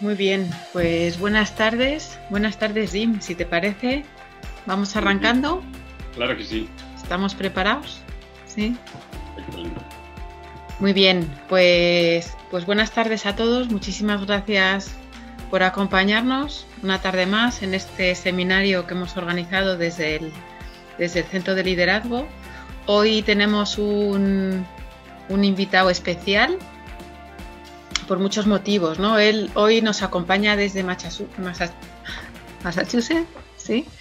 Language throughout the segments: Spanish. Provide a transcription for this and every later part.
Muy bien, pues buenas tardes Jim, si te parece, vamos arrancando. Claro que sí. ¿Estamos preparados? Sí. Excelente. Muy bien, pues buenas tardes a todos, muchísimas gracias por acompañarnos una tarde más en este seminario que hemos organizado desde el Centro de Liderazgo. Hoy tenemos un invitado especial por muchos motivos, ¿no? Él hoy nos acompaña desde Massachusetts, ¿sí?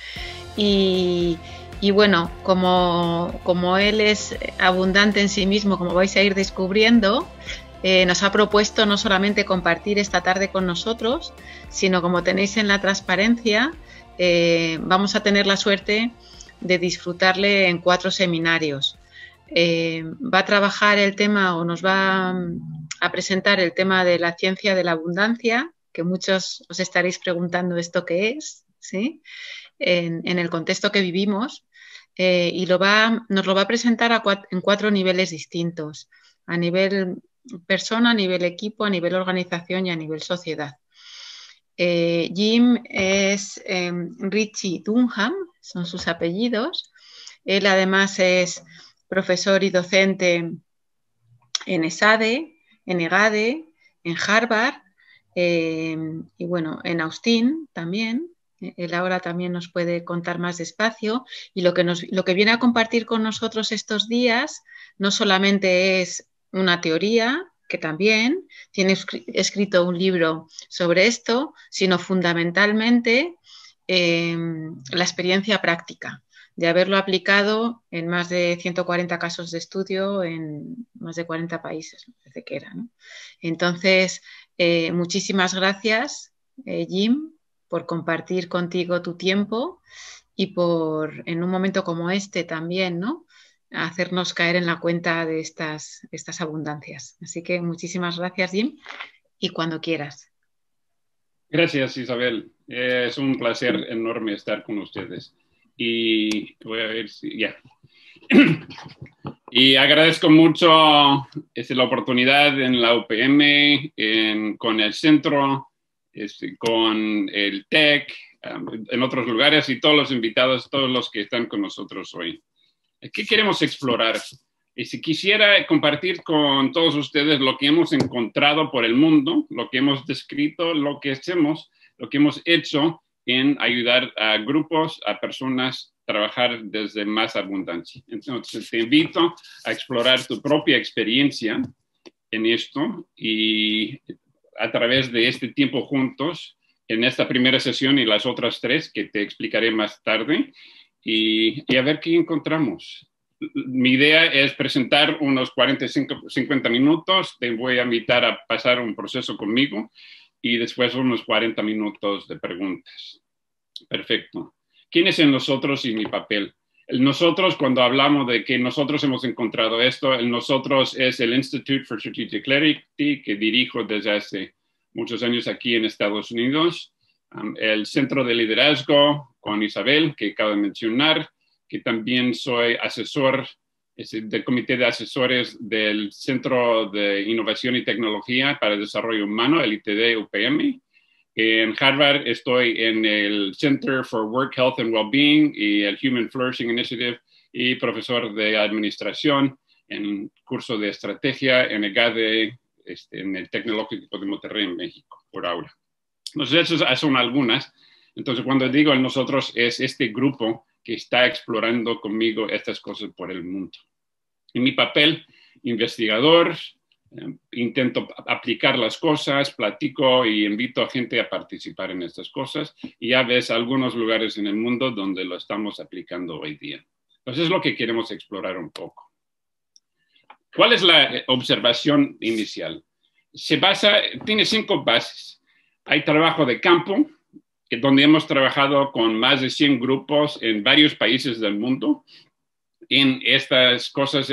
Y bueno, como él es abundante en sí mismo, como vais a ir descubriendo, nos ha propuesto no solamente compartir esta tarde con nosotros, sino como tenéis en la transparencia, vamos a tener la suerte de disfrutarle en 4 seminarios. Va a trabajar el tema o nos va a presentar el tema de la ciencia de la abundancia, que muchos os estaréis preguntando esto qué es, ¿sí? En el contexto que vivimos, y nos lo va a presentar en 4 niveles distintos: a nivel persona, a nivel equipo, a nivel organización y a nivel sociedad. Jim es Richie Dunham, son sus apellidos. Él además es profesor y docente en ESADE, en EGADE, en Harvard, y bueno, en Austin también. Él ahora también nos puede contar más despacio, y lo que viene a compartir con nosotros estos días no solamente es una teoría, que también tiene escrito un libro sobre esto, sino fundamentalmente la experiencia práctica de haberlo aplicado en más de 140 casos de estudio en más de 40 países, me parece que era, ¿no? Entonces, muchísimas gracias, Jim, por compartir contigo tu tiempo y por, en un momento como este también, ¿no?, hacernos caer en la cuenta de estas abundancias. Así que muchísimas gracias, Jim, y cuando quieras. Gracias, Isabel. Es un placer enorme estar con ustedes. Y voy a ver si ya. Y agradezco mucho la oportunidad en la UPM, con el centro, con el TEC, en otros lugares, y todos los invitados, todos los que están con nosotros hoy. ¿Qué queremos explorar? Y si quisiera compartir con todos ustedes lo que hemos encontrado por el mundo, lo que hemos descrito, lo que hacemos, lo que hemos hecho en ayudar a grupos, a personas a trabajar desde más abundancia. Entonces te invito a explorar tu propia experiencia en esto, y a través de este tiempo juntos, en esta primera sesión y las otras 3 que te explicaré más tarde, y a ver qué encontramos. Mi idea es presentar unos 45, 50 minutos. Te voy a invitar a pasar un proceso conmigo y después unos 40 minutos de preguntas. Perfecto. ¿Quién es el nosotros y mi papel? El nosotros, cuando hablamos de que nosotros hemos encontrado esto, el nosotros es el Institute for Strategic Clarity, que dirijo desde hace muchos años aquí en Estados Unidos. El Centro de Liderazgo con Isabel, que acabo de mencionar, que también soy asesor del Comité de Asesores del Centro de Innovación y Tecnología para el Desarrollo Humano, el ITD UPM. En Harvard estoy en el Center for Work, Health and Wellbeing y el Human Flourishing Initiative, y profesor de administración en un curso de estrategia en EGADE, en el Tecnológico de Monterrey, en México, por ahora. Entonces, esas son algunas. Entonces, cuando digo el nosotros, es este grupo que está explorando conmigo estas cosas por el mundo. En mi papel, investigador, intento aplicar las cosas, platico y invito a gente a participar en estas cosas, y ya ves algunos lugares en el mundo donde lo estamos aplicando hoy día. Entonces, es lo que queremos explorar un poco. ¿Cuál es la observación inicial? Tiene 5 bases. Hay trabajo de campo, donde hemos trabajado con más de 100 grupos en varios países del mundo en estas cosas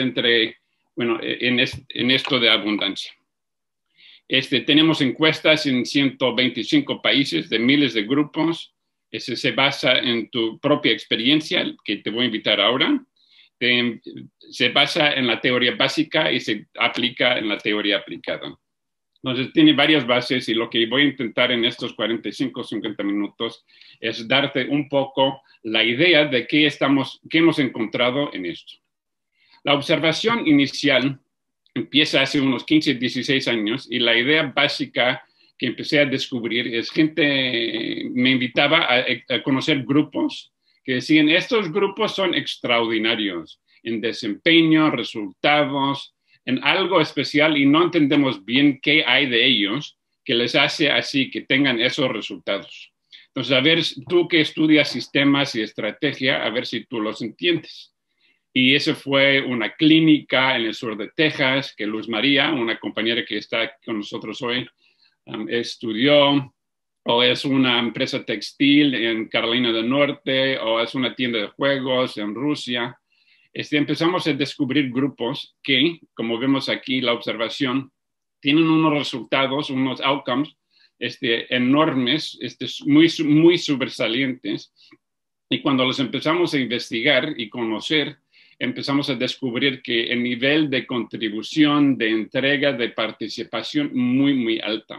en esto de abundancia. Tenemos encuestas en 125 países de miles de grupos. Se basa en tu propia experiencia, que te voy a invitar ahora. Se basa en la teoría básica y se aplica en la teoría aplicada. Entonces, tiene varias bases y lo que voy a intentar en estos 45 o 50 minutos es darte un poco la idea de qué hemos encontrado en esto. La observación inicial empieza hace unos 15, 16 años y la idea básica que empecé a descubrir es me invitaba a conocer grupos que decían, estos grupos son extraordinarios en desempeño, resultados, en algo especial y no entendemos bien qué hay de ellos que les hace así, que tengan esos resultados. Entonces, a ver, tú que estudias sistemas y estrategia, a ver si tú los entiendes. Y eso fue una clínica en el sur de Texas que Luz María, una compañera que está con nosotros hoy, estudió, o es una empresa textil en Carolina del Norte, o es una tienda de juegos en Rusia. Empezamos a descubrir grupos que, como vemos aquí, la observación, tienen unos resultados, unos outcomes enormes, muy sobresalientes. Y cuando los empezamos a investigar y conocer, empezamos a descubrir que el nivel de contribución, de entrega, de participación muy, muy alta.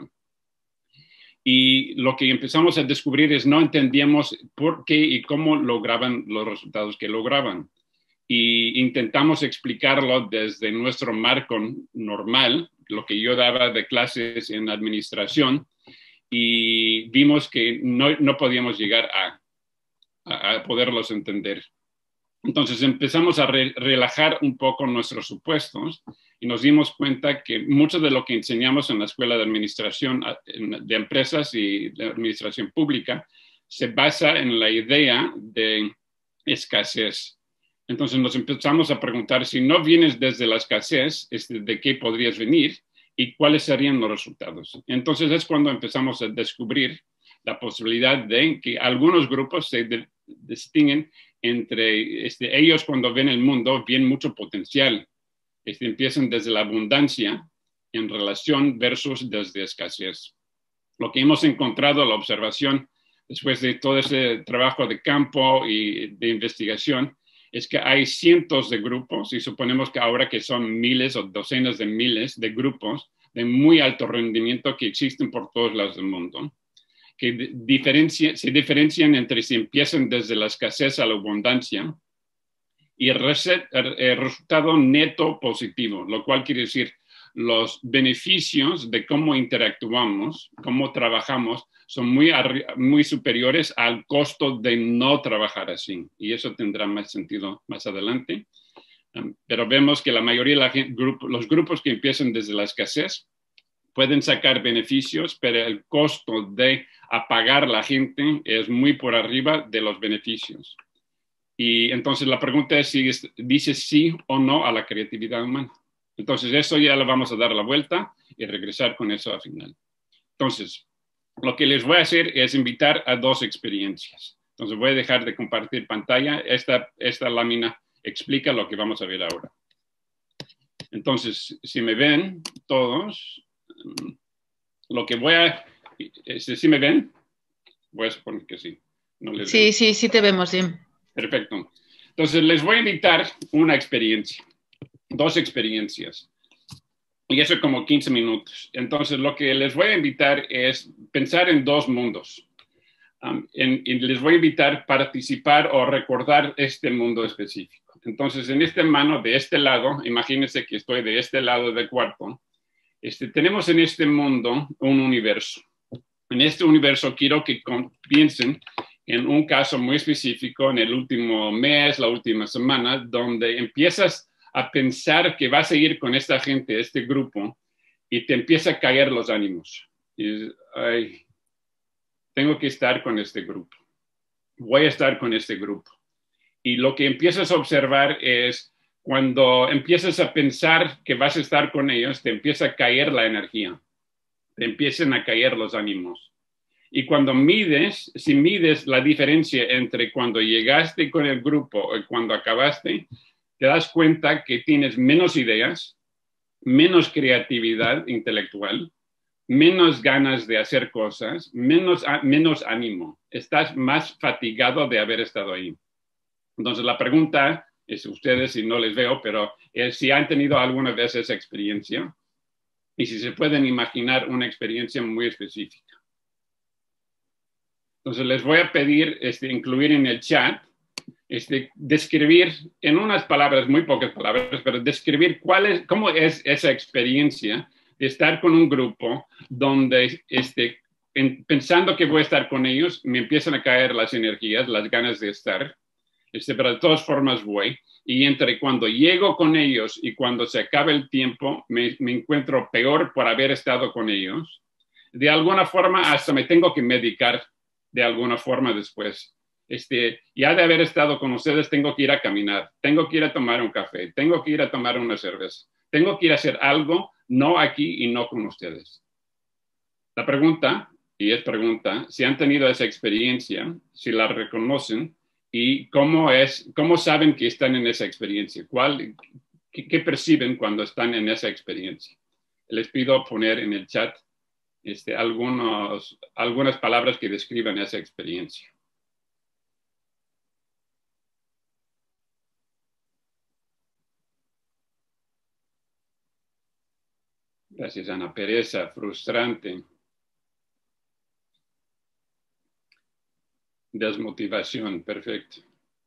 Y lo que empezamos a descubrir es no entendíamos por qué y cómo lograban los resultados que lograban. Y intentamos explicarlo desde nuestro marco normal, lo que yo daba de clases en administración, y vimos que no podíamos llegar a poderlos entender. Entonces empezamos a relajar un poco nuestros supuestos y nos dimos cuenta que mucho de lo que enseñamos en la escuela de administración de empresas y de administración pública se basa en la idea de escasez. Entonces nos empezamos a preguntar, si no vienes desde la escasez, ¿de qué podrías venir? ¿Y cuáles serían los resultados? Entonces es cuando empezamos a descubrir la posibilidad de que algunos grupos se distinguen entre ellos cuando ven el mundo, ven mucho potencial. Empiezan desde la abundancia en relación versus desde escasez. Lo que hemos encontrado, la observación, después de todo ese trabajo de campo y de investigación, es que hay cientos de grupos, y suponemos que ahora que son miles o docenas de miles de grupos de muy alto rendimiento que existen por todos lados del mundo, que se diferencian entre si empiezan desde la escasez a la abundancia y el resultado neto positivo, lo cual quiere decir los beneficios de cómo interactuamos, cómo trabajamos, son muy superiores al costo de no trabajar así. Y eso tendrá más sentido más adelante. Pero vemos que la mayoría de los grupos que empiezan desde la escasez pueden sacar beneficios, pero el costo de apagar la gente es muy por arriba de los beneficios. Y entonces la pregunta es si dice sí o no a la creatividad humana. Entonces eso ya le vamos a dar la vuelta y regresar con eso al final. Entonces, lo que les voy a hacer es invitar a dos experiencias. Entonces voy a dejar de compartir pantalla. Esta lámina explica lo que vamos a ver ahora. Entonces, si me ven todos, lo que voy a... ¿Sí me ven? Voy a suponer que sí. No les veo. Sí te vemos bien. Perfecto. Entonces, les voy a invitar una experiencia, dos experiencias. Y eso es como 15 minutos. Entonces, lo que les voy a invitar es pensar en dos mundos. Y les voy a invitar a participar o recordar este mundo específico. Entonces, en esta mano, de este lado, imagínense que estoy de este lado del cuarto, tenemos en este mundo un universo. En este universo quiero que piensen en un caso muy específico en el último mes, la última semana, donde empiezas a pensar que vas a ir con esta gente, este grupo, y te empieza a caer los ánimos. Y ay, tengo que estar con este grupo. Voy a estar con este grupo. Y lo que empiezas a observar es cuando empiezas a pensar que vas a estar con ellos, te empieza a caer la energía. Te empiezan a caer los ánimos. Y cuando si mides la diferencia entre cuando llegaste con el grupo y cuando acabaste, te das cuenta que tienes menos ideas, menos creatividad intelectual, menos ganas de hacer cosas, menos ánimo. Estás más fatigado de haber estado ahí. Entonces la pregunta es, ustedes, si no les veo, pero si han tenido alguna vez esa experiencia, y si se pueden imaginar una experiencia muy específica. Entonces les voy a pedir incluir en el chat, describir en unas palabras, muy pocas palabras, pero describir cómo es esa experiencia de estar con un grupo donde pensando que voy a estar con ellos, me empiezan a caer las energías, las ganas de estar, pero de todas formas voy. Y entre cuando llego con ellos y cuando se acaba el tiempo, me encuentro peor por haber estado con ellos. De alguna forma, hasta me tengo que medicar de alguna forma después. Ya de haber estado con ustedes, tengo que ir a caminar, tengo que ir a tomar un café, tengo que ir a tomar una cerveza, tengo que ir a hacer algo, no aquí y no con ustedes. La pregunta, y es pregunta, si han tenido esa experiencia, si la reconocen, y cómo saben que están en esa experiencia, qué perciben cuando están en esa experiencia. Les pido poner en el chat algunas palabras que describan esa experiencia. Gracias, Ana. Pereza, frustrante, desmotivación, perfecto.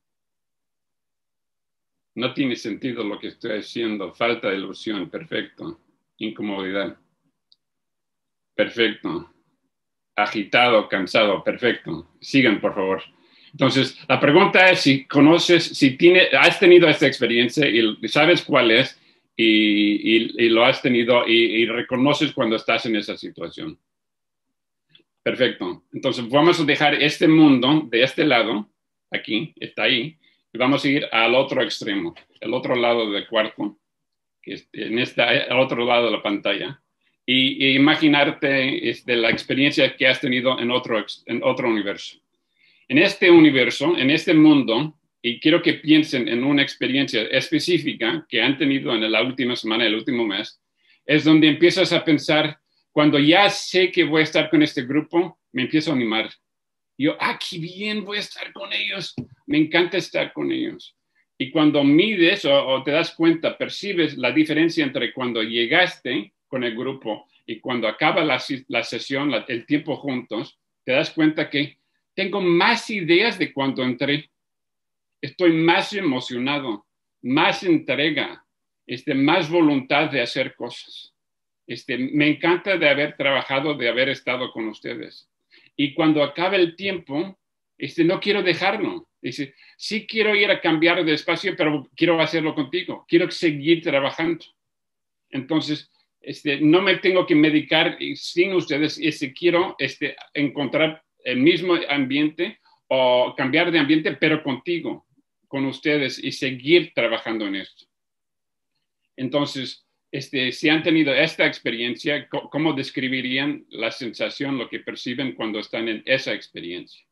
No tiene sentido lo que estoy haciendo, falta de ilusión, perfecto. Incomodidad, perfecto. Agitado, cansado, perfecto. Sigan, por favor. Entonces, la pregunta es si has tenido esta experiencia y sabes cuál es y lo has tenido y reconoces cuando estás en esa situación. Perfecto. Entonces, vamos a dejar este mundo de este lado, aquí, está ahí, y vamos a ir al otro extremo, el otro lado del cuarto, que es al otro lado de la pantalla, y imaginarte la experiencia que has tenido en otro universo. En este universo, en este mundo, y quiero que piensen en una experiencia específica que han tenido en la última semana, el último mes, es donde empiezas a pensar, cuando ya sé que voy a estar con este grupo, me empiezo a animar. Yo, qué bien, voy a estar con ellos. Me encanta estar con ellos. Y cuando mides o te das cuenta, percibes la diferencia entre cuando llegaste con el grupo y cuando acaba la sesión, el tiempo juntos, te das cuenta que tengo más ideas de cuando entré. Estoy más emocionado, más entrega, más voluntad de hacer cosas. Me encanta de haber trabajado, de haber estado con ustedes. Y cuando acabe el tiempo, no quiero dejarlo. Dice, sí quiero ir a cambiar de espacio, pero quiero hacerlo contigo. Quiero seguir trabajando. Entonces, no me tengo que medicar sin ustedes. Quiero encontrar el mismo ambiente o cambiar de ambiente, pero contigo, con ustedes y seguir trabajando en esto. Entonces, si han tenido esta experiencia, ¿cómo describirían la sensación, lo que perciben cuando están en esa experiencia?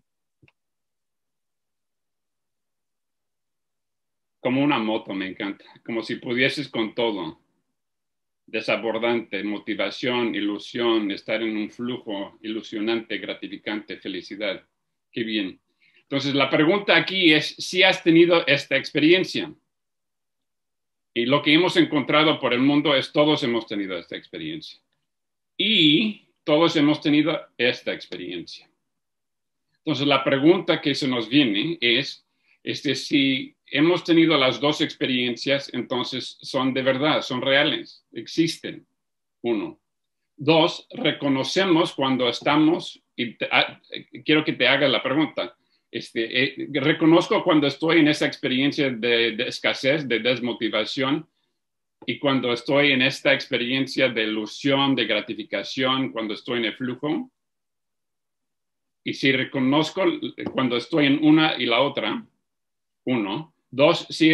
Como una moto, me encanta. Como si pudieses con todo. Desabordante, motivación, ilusión, estar en un flujo ilusionante, gratificante, felicidad. Qué bien. Entonces, la pregunta aquí es si has tenido esta experiencia. Y lo que hemos encontrado por el mundo es todos hemos tenido esta experiencia. Y todos hemos tenido esta experiencia. Entonces, la pregunta que se nos viene es, si hemos tenido las dos experiencias, entonces son de verdad, son reales, existen. 1. 2, reconocemos cuando estamos, y quiero que te hagas la pregunta, reconozco cuando estoy en esa experiencia de escasez, de desmotivación, y cuando estoy en esta experiencia de ilusión, de gratificación, cuando estoy en el flujo. Y si reconozco cuando estoy en una y la otra, 1. 2, si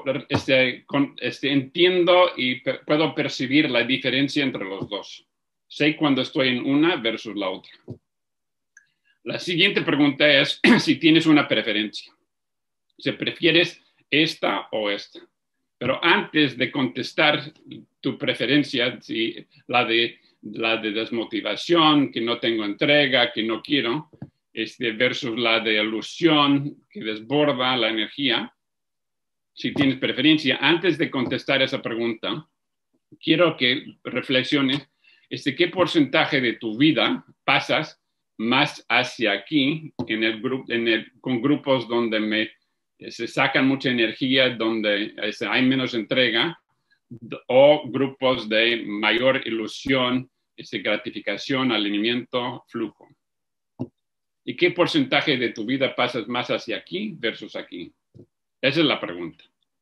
entiendo y puedo percibir la diferencia entre los dos. Sé cuando estoy en una versus la otra. La siguiente pregunta es si tienes una preferencia. Si prefieres esta o esta. Pero antes de contestar tu preferencia, si la de desmotivación, que no tengo entrega, que no quiero, versus la de ilusión, que desborda la energía, si tienes preferencia, antes de contestar esa pregunta, quiero que reflexiones qué porcentaje de tu vida pasas más hacia aquí con grupos donde se sacan mucha energía, donde hay menos entrega, o grupos de mayor ilusión, gratificación, alineamiento, flujo. ¿Y qué porcentaje de tu vida pasas más hacia aquí versus aquí? Esa es la pregunta.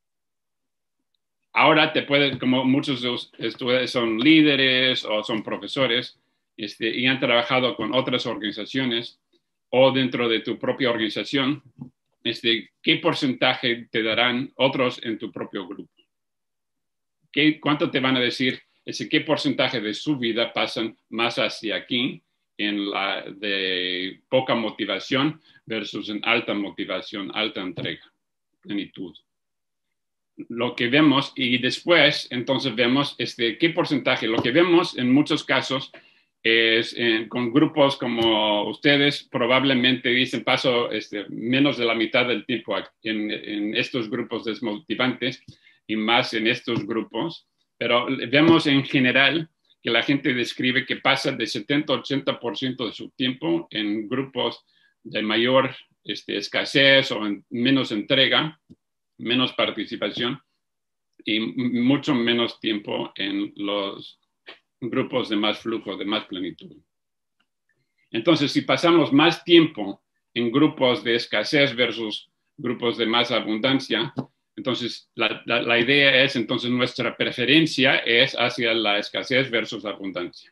Ahora como muchos de ustedes son líderes o son profesores y han trabajado con otras organizaciones o dentro de tu propia organización, ¿qué porcentaje te darán otros en tu propio grupo? ¿Cuánto te van a decir? ¿Qué porcentaje de su vida pasan más hacia aquí en la de poca motivación versus en alta motivación, alta entrega, plenitud? Lo que vemos y después entonces vemos qué porcentaje. Lo que vemos en muchos casos es con grupos como ustedes probablemente dicen paso menos de la mitad del tiempo en estos grupos desmotivantes y más en estos grupos, pero vemos en general que la gente describe que pasa de 70-80% de su tiempo en grupos de mayor escasez o menos entrega, menos participación y mucho menos tiempo en los grupos de más flujo, de más plenitud. Entonces, si pasamos más tiempo en grupos de escasez versus grupos de más abundancia, entonces la idea es, entonces nuestra preferencia es hacia la escasez versus abundancia.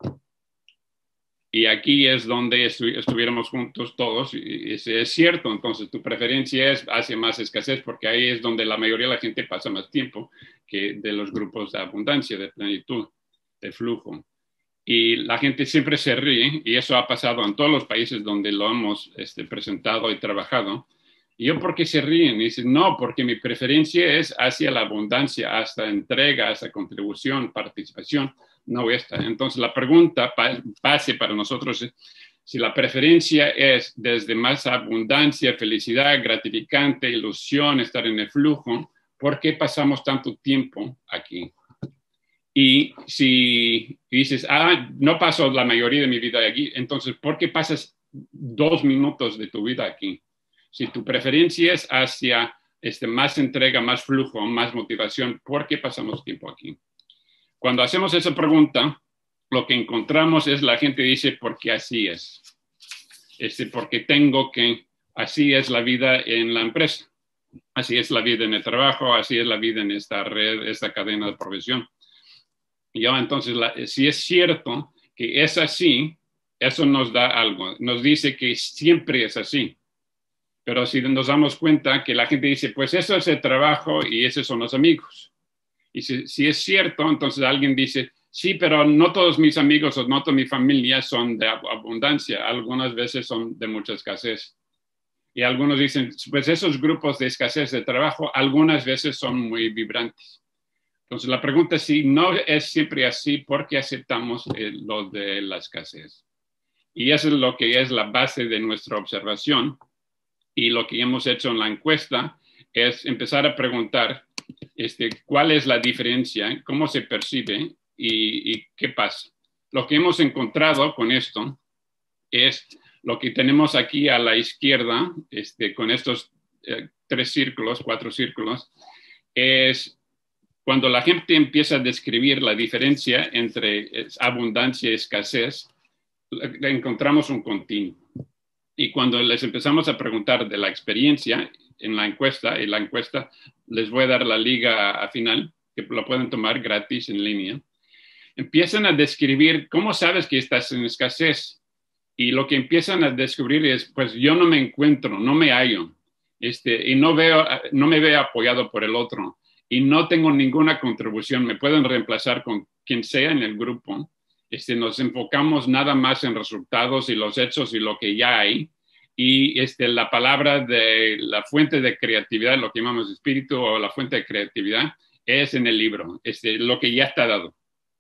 Y aquí es donde estuviéramos juntos todos, y es cierto, entonces tu preferencia es hacia más escasez, porque ahí es donde la mayoría de la gente pasa más tiempo que de los grupos de abundancia, de plenitud, de flujo. Y la gente siempre se ríe, y eso ha pasado en todos los países donde lo hemos presentado y trabajado. ¿Y yo por qué se ríen? Y dicen, no, porque mi preferencia es hacia la abundancia, hasta entrega, hasta contribución, participación, no esta. Entonces la pregunta base para nosotros es, si la preferencia es desde más abundancia, felicidad, gratificante, ilusión, estar en el flujo, ¿por qué pasamos tanto tiempo aquí? Y si dices, no paso la mayoría de mi vida aquí, entonces, ¿por qué pasas 2 minutos de tu vida aquí? Si tu preferencia es hacia más entrega, más flujo, más motivación, ¿por qué pasamos tiempo aquí? Cuando hacemos esa pregunta, lo que encontramos es la gente dice, porque así es. Porque tengo que, así es la vida en la empresa, así es la vida en el trabajo, así es la vida en esta red, esta cadena de provisión. Entonces, si es cierto que es así, eso nos da algo, nos dice que siempre es así. Pero si nos damos cuenta que la gente dice, pues eso es el trabajo y esos son los amigos. Y si es cierto, entonces alguien dice, sí, pero no todos mis amigos o no toda mi familia son de abundancia, algunas veces son de mucha escasez. Y algunos dicen, pues esos grupos de escasez de trabajo algunas veces son muy vibrantes. Entonces la pregunta es si no es siempre así, ¿por qué aceptamos lo de la escasez? Y eso es lo que es la base de nuestra observación. Y lo que hemos hecho en la encuesta es empezar a preguntar cuál es la diferencia, cómo se percibe y qué pasa. Lo que hemos encontrado con esto es lo que tenemos aquí a la izquierda, con estos 4 círculos, es cuando la gente empieza a describir la diferencia entre abundancia y escasez, encontramos un continuo. Y cuando les empezamos a preguntar de la experiencia en la encuesta, y la encuesta les voy a dar la liga a final, que la pueden tomar gratis en línea, empiezan a describir cómo sabes que estás en escasez. Y lo que empiezan a descubrir es, pues yo no me encuentro, no me hallo, y no me veo apoyado por el otro, y no tengo ninguna contribución, me pueden reemplazar con quien sea en el grupo. Nos enfocamos nada más en resultados y los hechos y lo que ya hay. Y la palabra de la fuente de creatividad, lo que llamamos espíritu o la fuente de creatividad, es en el libro, lo que ya está dado.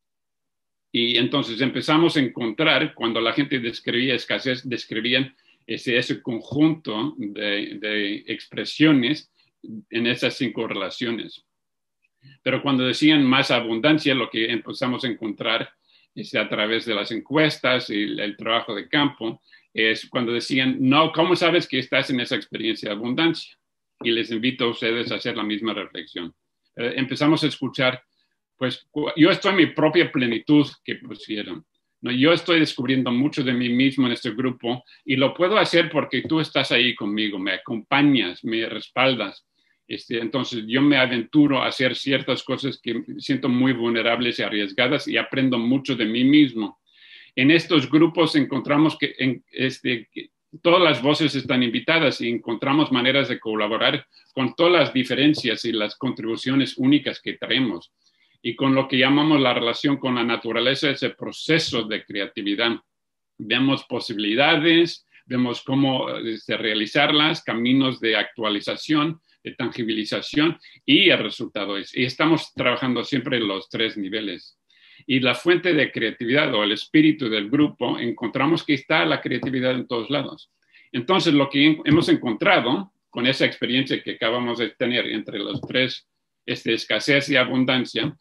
Y entonces empezamos a encontrar, cuando la gente describía escasez, describían ese conjunto de expresiones en esas 5 relaciones. Pero cuando decían más abundancia, lo que empezamos a encontrar a través de las encuestas y el trabajo de campo, es cuando decían, no, ¿cómo sabes que estás en esa experiencia de abundancia? Y les invito a ustedes a hacer la misma reflexión. Empezamos a escuchar, pues yo estoy en mi propia plenitud que pusieron. ¿No? Yo estoy descubriendo mucho de mí mismo en este grupo y lo puedo hacer porque tú estás ahí conmigo, me acompañas, me respaldas. Entonces yo me aventuro a hacer ciertas cosas que siento muy vulnerables y arriesgadas y aprendo mucho de mí mismo. En estos grupos encontramos que todas las voces están invitadas y encontramos maneras de colaborar con todas las diferencias y las contribuciones únicas que traemos. Y con lo que llamamos la relación con la naturaleza, ese proceso de creatividad. Vemos posibilidades, vemos cómo realizarlas, caminos de actualización, de tangibilización y el resultado es. Y estamos trabajando siempre en los tres niveles. Y la fuente de creatividad o el espíritu del grupo, encontramos que está la creatividad en todos lados. Entonces, lo que hemos encontrado con esa experiencia que acabamos de tener entre los tres, escasez y abundancia,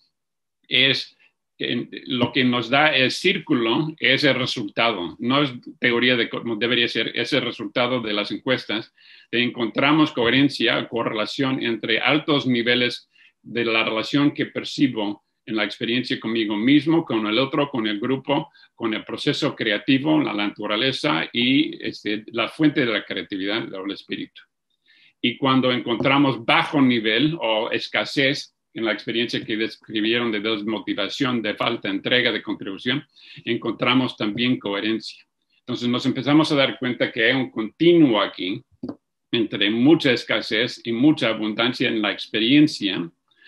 es que lo que nos da el círculo es el resultado. No es teoría de cómo debería ser, es el resultado de las encuestas. Encontramos coherencia, correlación entre altos niveles de la relación que percibo en la experiencia conmigo mismo, con el otro, con el grupo, con el proceso creativo, la naturaleza y la fuente de la creatividad o el espíritu. Y cuando encontramos bajo nivel o escasez, en la experiencia que describieron de desmotivación, de falta de entrega, de contribución, encontramos también coherencia. Entonces nos empezamos a dar cuenta que hay un continuo aquí entre mucha escasez y mucha abundancia en la experiencia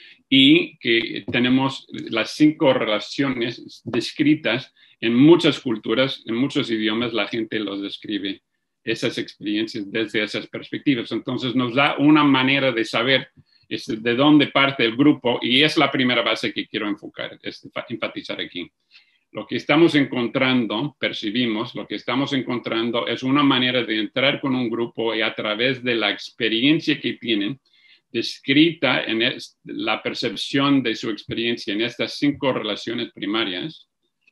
y que tenemos las 5 relaciones descritas en muchas culturas, en muchos idiomas, la gente los describe, esas experiencias desde esas perspectivas. Entonces nos da una manera de saber de dónde parte el grupo y es la primera base que quiero enfatizar aquí. Lo que estamos encontrando, percibimos, lo que estamos encontrando es una manera de entrar con un grupo y a través de la experiencia que tienen, descrita en la percepción de su experiencia en estas 5 relaciones primarias,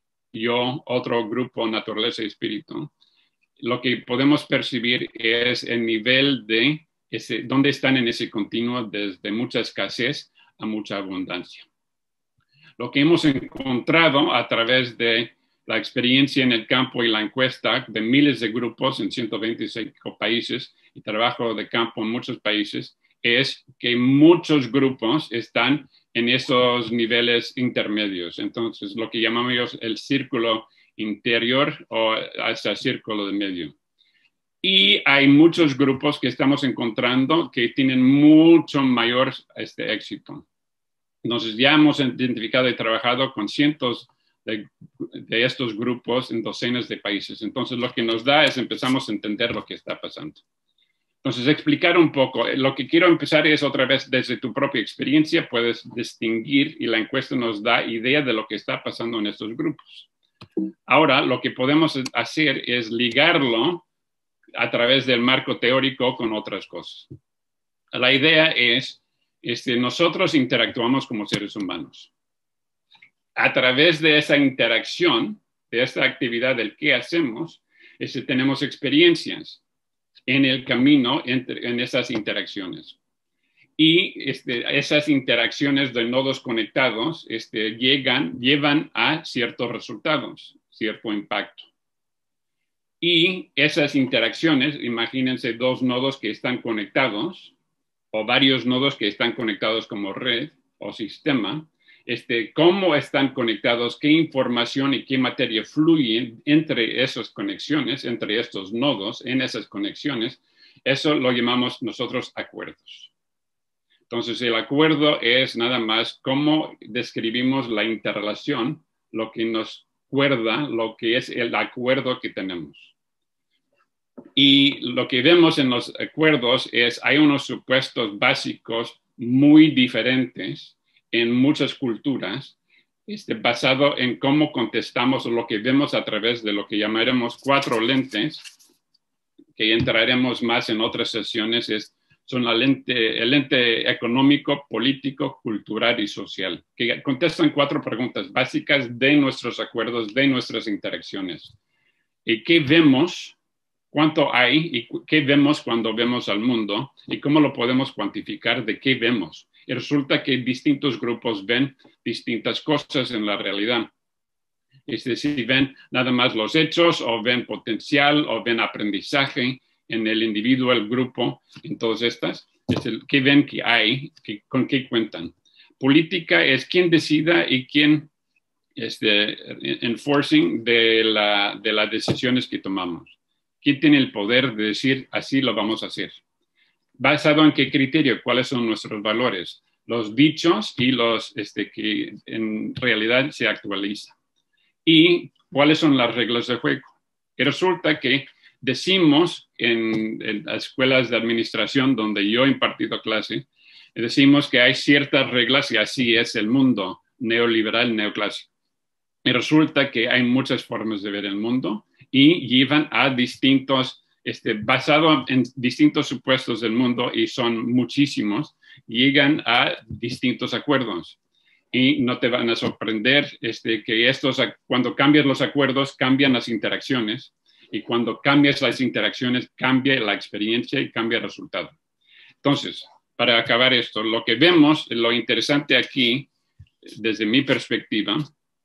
yo, otro grupo, naturaleza y espíritu, lo que podemos percibir es el nivel de dónde están en ese continuo desde mucha escasez a mucha abundancia. Lo que hemos encontrado a través de la experiencia en el campo y la encuesta de miles de grupos en 125 países y trabajo de campo en muchos países es que muchos grupos están en esos niveles intermedios. Entonces, lo que llamamos el círculo interior o hasta el círculo de medio. Y hay muchos grupos que estamos encontrando que tienen mucho mayor éxito. Entonces, ya hemos identificado y trabajado con cientos de estos grupos en docenas de países. Entonces, lo que nos da es empezamos a entender lo que está pasando. Entonces, explicar un poco. Lo que quiero empezar es otra vez desde tu propia experiencia, puedes distinguir y la encuesta nos da idea de lo que está pasando en estos grupos. Ahora, lo que podemos hacer es ligarlo a través del marco teórico con otras cosas. La idea es, nosotros interactuamos como seres humanos. A través de esa interacción, de esta actividad del qué hacemos, tenemos experiencias en el camino en esas interacciones. Y esas interacciones de nodos conectados llevan a ciertos resultados, cierto impacto. Y esas interacciones, imagínense 2 nodos que están conectados o varios nodos que están conectados como red o sistema, cómo están conectados, qué información y qué materia fluye entre esas conexiones, entre estos nodos, en esas conexiones, eso lo llamamos nosotros acuerdos. Entonces, el acuerdo es nada más cómo describimos la interrelación, lo que nos acuerda, lo que es el acuerdo que tenemos. Y lo que vemos en los acuerdos es hay unos supuestos básicos muy diferentes en muchas culturas, basado en cómo contestamos lo que vemos a través de lo que llamaremos 4 lentes, que entraremos más en otras sesiones, es son el ente económico, político, cultural y social, que contestan 4 preguntas básicas de nuestros acuerdos, de nuestras interacciones. ¿Y qué vemos? ¿Cuánto hay? ¿Y qué vemos cuando vemos al mundo? ¿Y cómo lo podemos cuantificar de qué vemos? Y resulta que distintos grupos ven distintas cosas en la realidad. Es decir, ven nada más los hechos, o ven potencial, o ven aprendizaje en el individuo, el grupo, en todas estas. Es qué ven que hay, con qué cuentan. Política es quién decida y quién enforcing de las decisiones que tomamos. ¿Quién tiene el poder de decir así lo vamos a hacer? ¿Basado en qué criterio? ¿Cuáles son nuestros valores? Los dichos y los que en realidad se actualizan. ¿Y cuáles son las reglas de juego? Y resulta que decimos en las escuelas de administración donde yo he impartido clase, decimos que hay ciertas reglas y así es el mundo neoliberal, neoclásico. Y resulta que hay muchas formas de ver el mundo y llevan a distintos, basado en distintos supuestos del mundo, y son muchísimos, llegan a distintos acuerdos. Y no te van a sorprender que cuando cambias los acuerdos, cambian las interacciones, y cuando cambias las interacciones, cambia la experiencia y cambia el resultado. Entonces, para acabar esto, lo que vemos, lo interesante aquí, desde mi perspectiva,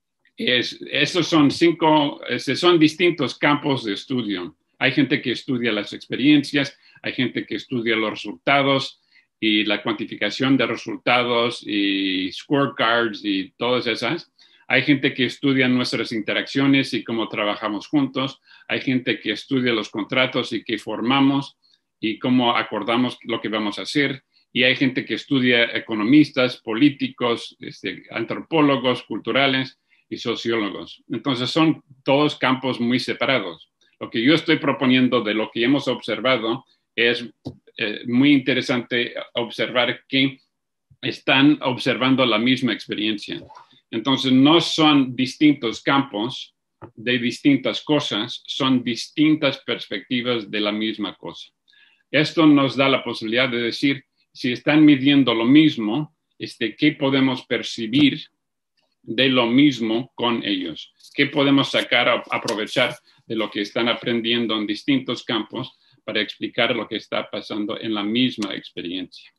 estos son son distintos campos de estudio. Hay gente que estudia las experiencias, hay gente que estudia los resultados y la cuantificación de resultados y scorecards y todas esas. Hay gente que estudia nuestras interacciones y cómo trabajamos juntos. Hay gente que estudia los contratos y qué formamos y cómo acordamos lo que vamos a hacer. Y hay gente que estudia economistas, políticos, antropólogos, culturales y sociólogos. Entonces son todos campos muy separados. Lo que yo estoy proponiendo de lo que hemos observado es muy interesante observar que están observando la misma experiencia. Entonces no son distintos campos de distintas cosas, son distintas perspectivas de la misma cosa. Esto nos da la posibilidad de decir, si están midiendo lo mismo, ¿qué podemos percibir de lo mismo con ellos? ¿Qué podemos sacar, aprovechar de lo que están aprendiendo en distintos campos para explicar lo que está pasando en la misma experiencia?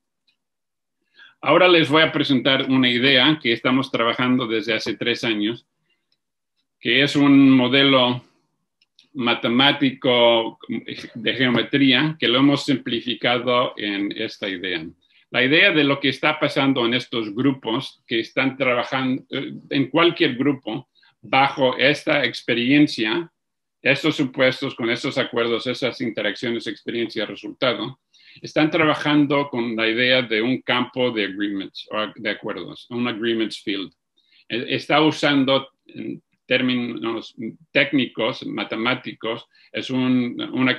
Ahora les voy a presentar una idea que estamos trabajando desde hace 3 años, que es un modelo matemático de geometría que lo hemos simplificado en esta idea. La idea de lo que está pasando en estos grupos que están trabajando, en cualquier grupo, bajo esta experiencia, estos supuestos, con estos acuerdos, esas interacciones, experiencia, resultado, están trabajando con la idea de un campo de agreements, o de acuerdos, un agreements field. Está usando en términos técnicos, matemáticos, es un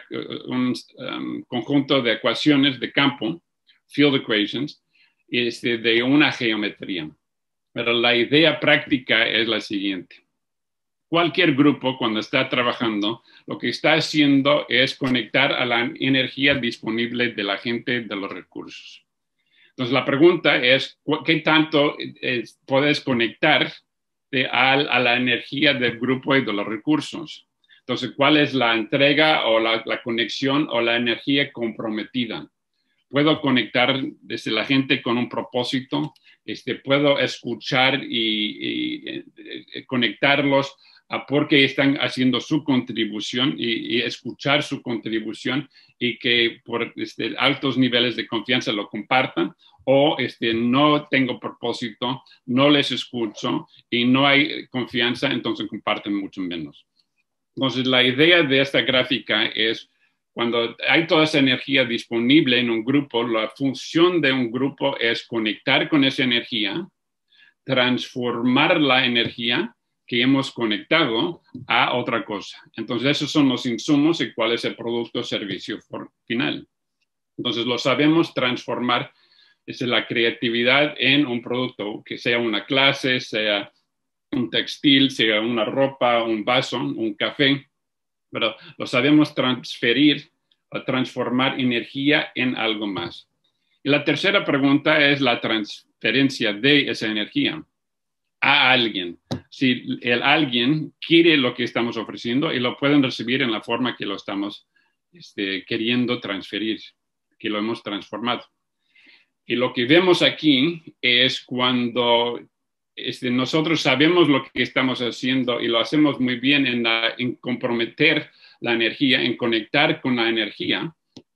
conjunto de ecuaciones de campo, field equations, de una geometría. Pero la idea práctica es la siguiente. Cualquier grupo, cuando está trabajando, lo que está haciendo es conectar a la energía disponible de la gente de los recursos. Entonces, la pregunta es, ¿qué tanto puedes conectar a la energía del grupo y de los recursos? Entonces, ¿cuál es la entrega o la conexión o la energía comprometida? Puedo conectar desde la gente con un propósito, puedo escuchar y conectarlos a porque están haciendo su contribución y escuchar su contribución y que por altos niveles de confianza lo compartan, o no tengo propósito, no les escucho y no hay confianza, entonces comparten mucho menos. Entonces la idea de esta gráfica es, cuando hay toda esa energía disponible en un grupo, la función de un grupo es conectar con esa energía, transformar la energía que hemos conectado a otra cosa. Entonces, esos son los insumos y cuál es el producto o servicio final. Entonces, lo sabemos transformar la creatividad en un producto, que sea una clase, sea un textil, sea una ropa, un vaso, un café, pero lo sabemos transferir, transformar energía en algo más. Y la tercera pregunta es la transferencia de esa energía a alguien. Si el alguien quiere lo que estamos ofreciendo y lo pueden recibir en la forma que lo estamos queriendo transferir, que lo hemos transformado. Y lo que vemos aquí es cuando nosotros sabemos lo que estamos haciendo y lo hacemos muy bien en comprometer la energía, en conectar con la energía.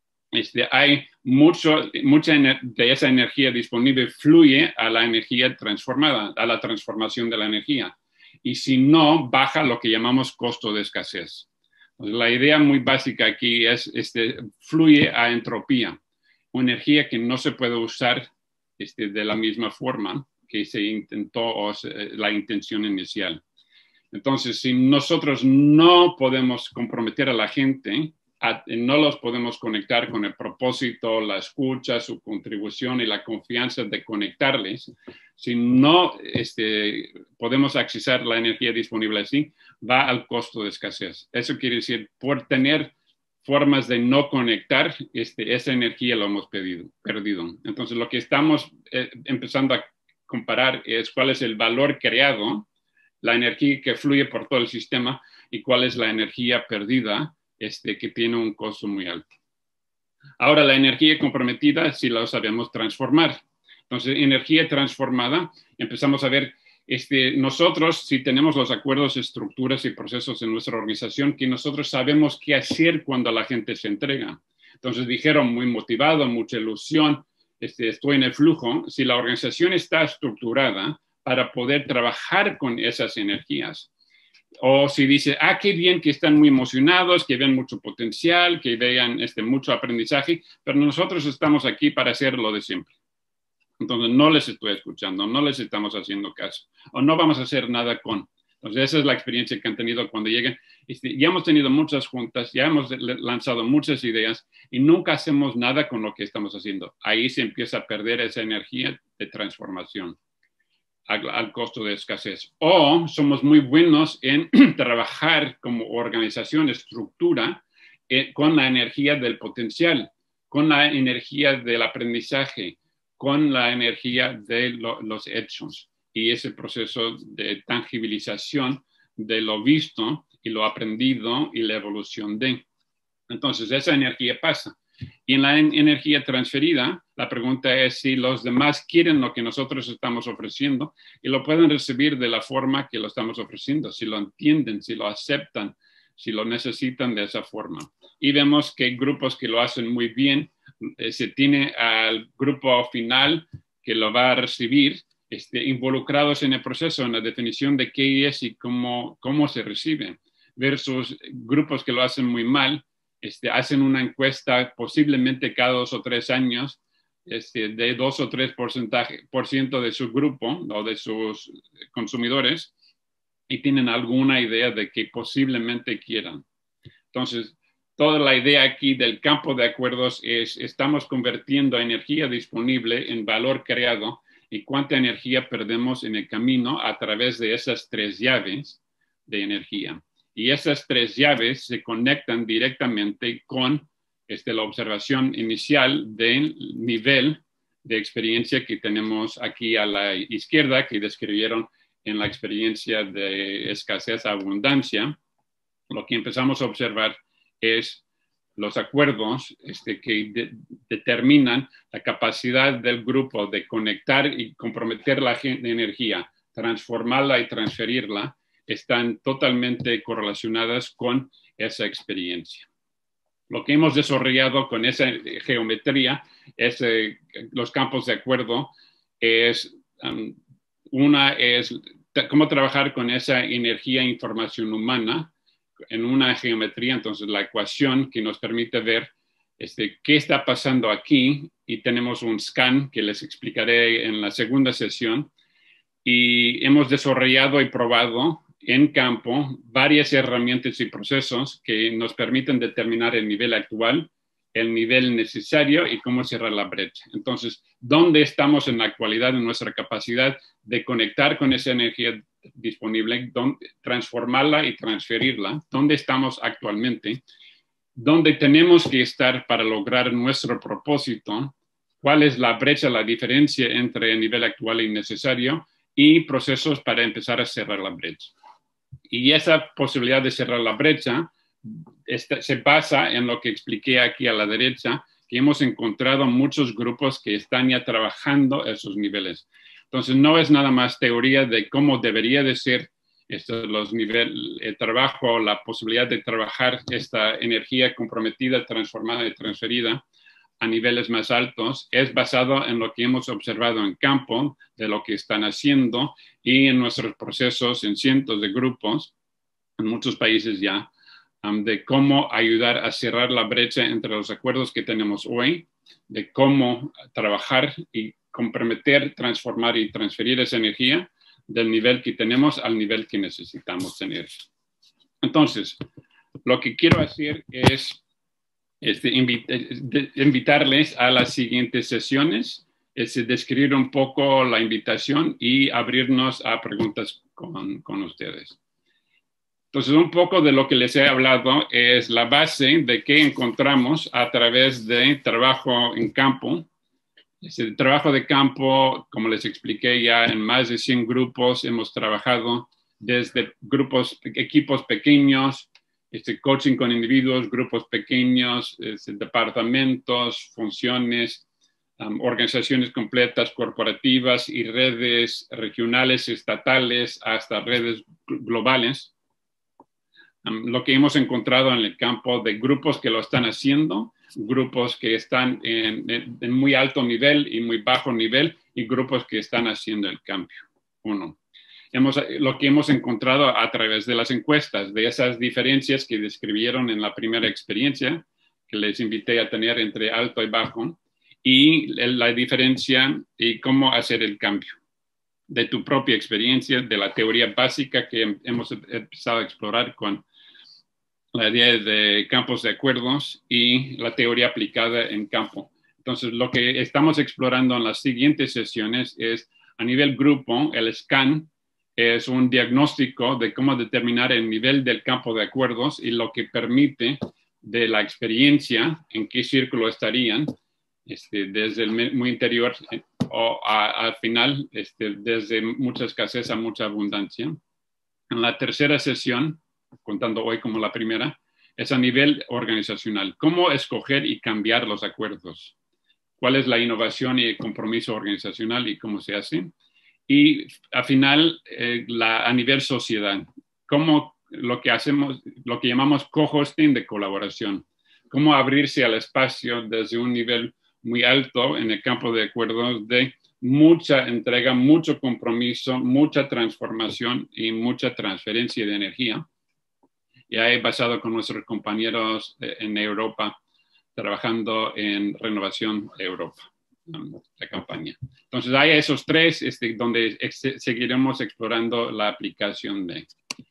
Hay mucha de esa energía disponible fluye a la energía transformada, a la transformación de la energía. Y si no, baja lo que llamamos costo de escasez. Entonces, la idea muy básica aquí es fluye a entropía, una energía que no se puede usar de la misma forma que se intentó o la intención inicial. Entonces, si nosotros no podemos comprometer a la gente, no los podemos conectar con el propósito, la escucha, su contribución y la confianza de conectarles. Si no podemos accesar la energía disponible así, va al costo de escasez. Eso quiere decir, por tener formas de no conectar, esa energía lo hemos perdido. Entonces, lo que estamos empezando a comparar es cuál es el valor creado, la energía que fluye por todo el sistema y cuál es la energía perdida que tiene un costo muy alto. Ahora, la energía comprometida sí la sabemos transformar. Entonces, energía transformada, empezamos a ver nosotros, si tenemos los acuerdos, estructuras y procesos en nuestra organización, que nosotros sabemos qué hacer cuando la gente se entrega. Entonces, dijeron muy motivado, mucha ilusión, estoy en el flujo. Si la organización está estructurada para poder trabajar con esas energías, o si dice, qué bien que están muy emocionados, que ven mucho potencial, que vean mucho aprendizaje, pero nosotros estamos aquí para hacer lo de siempre. Entonces, no les estoy escuchando, no les estamos haciendo caso, o no vamos a hacer nada con. Entonces, esa es la experiencia que han tenido cuando llegan. Ya hemos tenido muchas juntas, ya hemos lanzado muchas ideas y nunca hacemos nada con lo que estamos haciendo. Ahí se empieza a perder esa energía de transformación al costo de escasez. O somos muy buenos en trabajar como organización, estructura, con la energía del potencial, con la energía del aprendizaje, con la energía de los hechos y ese proceso de tangibilización de lo visto y lo aprendido y la evolución de. Entonces, esa energía pasa. Y en la energía transferida, la pregunta es si los demás quieren lo que nosotros estamos ofreciendo y lo pueden recibir de la forma que lo estamos ofreciendo, si lo entienden, si lo aceptan, si lo necesitan de esa forma. Y vemos que hay grupos que lo hacen muy bien. Se tiene al grupo final que lo va a recibir, involucrados en el proceso, en la definición de qué es y cómo se recibe, versus grupos que lo hacen muy mal. Hacen una encuesta posiblemente cada 2 o 3 años de 2 o 3% de su grupo o de sus consumidores y tienen alguna idea de que posiblemente quieran. Entonces, toda la idea aquí del campo de acuerdos es estamos convirtiendo energía disponible en valor creado y cuánta energía perdemos en el camino a través de esas 3 llaves de energía. Y esas 3 llaves se conectan directamente con la observación inicial del nivel de experiencia que tenemos aquí a la izquierda, que describieron en la experiencia de escasez a abundancia. Lo que empezamos a observar es los acuerdos que determinan la capacidad del grupo de conectar y comprometer la energía, transformarla y transferirla, están totalmente correlacionadas con esa experiencia. Lo que hemos desarrollado con esa geometría, los campos de acuerdo, una es cómo trabajar con esa energía e información humana en una geometría, entonces la ecuación que nos permite ver qué está pasando aquí, y tenemos un scan que les explicaré en la segunda sesión, y hemos desarrollado y probado en campo varias herramientas y procesos que nos permiten determinar el nivel actual, el nivel necesario y cómo cerrar la brecha. Entonces, ¿dónde estamos en la actualidad en nuestra capacidad de conectar con esa energía disponible, transformarla y transferirla? ¿Dónde estamos actualmente? ¿Dónde tenemos que estar para lograr nuestro propósito cuál es la brecha, la diferencia entre el nivel actual y necesario y procesos para empezar a cerrar la brecha. Y esa posibilidad de cerrar la brecha se basa en lo que expliqué aquí a la derecha, que hemos encontrado muchos grupos que están ya trabajando esos niveles. Entonces, no es nada más teoría de cómo debería de ser los niveles de trabajo, la posibilidad de trabajar esta energía comprometida, transformada y transferida a niveles más altos, es basado en lo que hemos observado en campo, de lo que están haciendo y en nuestros procesos en cientos de grupos, en muchos países ya, de cómo ayudar a cerrar la brecha entre los acuerdos que tenemos hoy, de cómo trabajar y comprometer, transformar y transferir esa energía del nivel que tenemos al nivel que necesitamos tener. Entonces, lo que quiero hacer es invitarles a las siguientes sesiones, describir un poco la invitación y abrirnos a preguntas con ustedes. Entonces, un poco de lo que les he hablado es la base de qué encontramos a través de trabajo en campo. El trabajo de campo, como les expliqué ya, en más de 100 grupos hemos trabajado desde equipos pequeños, coaching con individuos, grupos pequeños, departamentos, funciones, organizaciones completas, corporativas y redes regionales, estatales, hasta redes globales. Lo que hemos encontrado en el campo de grupos que lo están haciendo, grupos que están en muy alto nivel y muy bajo nivel, y grupos que están haciendo el cambio. Lo que hemos encontrado a través de las encuestas, de esas diferencias que describieron en la primera experiencia, que les invité a tener entre alto y bajo, y la diferencia y cómo hacer el cambio de tu propia experiencia, de la teoría básica que hemos empezado a explorar con la idea de campos de acuerdos y la teoría aplicada en campo. Entonces, lo que estamos explorando en las siguientes sesiones es, a nivel grupo, el SCAN es un diagnóstico de cómo determinar el nivel del campo de acuerdos y lo que permite de la experiencia, en qué círculo estarían, desde el muy interior o al final, desde mucha escasez a mucha abundancia. En la tercera sesión, contando hoy como la primera, es a nivel organizacional. ¿Cómo escoger y cambiar los acuerdos? ¿Cuál es la innovación y el compromiso organizacional y cómo se hace? Y al final, a nivel sociedad, ¿cómo lo que hacemos, lo que llamamos co-hosting de colaboración? ¿Cómo abrirse al espacio desde un nivel muy alto en el campo de acuerdos de mucha entrega, mucho compromiso, mucha transformación y mucha transferencia de energía? Y ahí basado con nuestros compañeros en Europa, trabajando en Renovación Europa, la campaña. Entonces hay esos tres donde seguiremos explorando la aplicación de.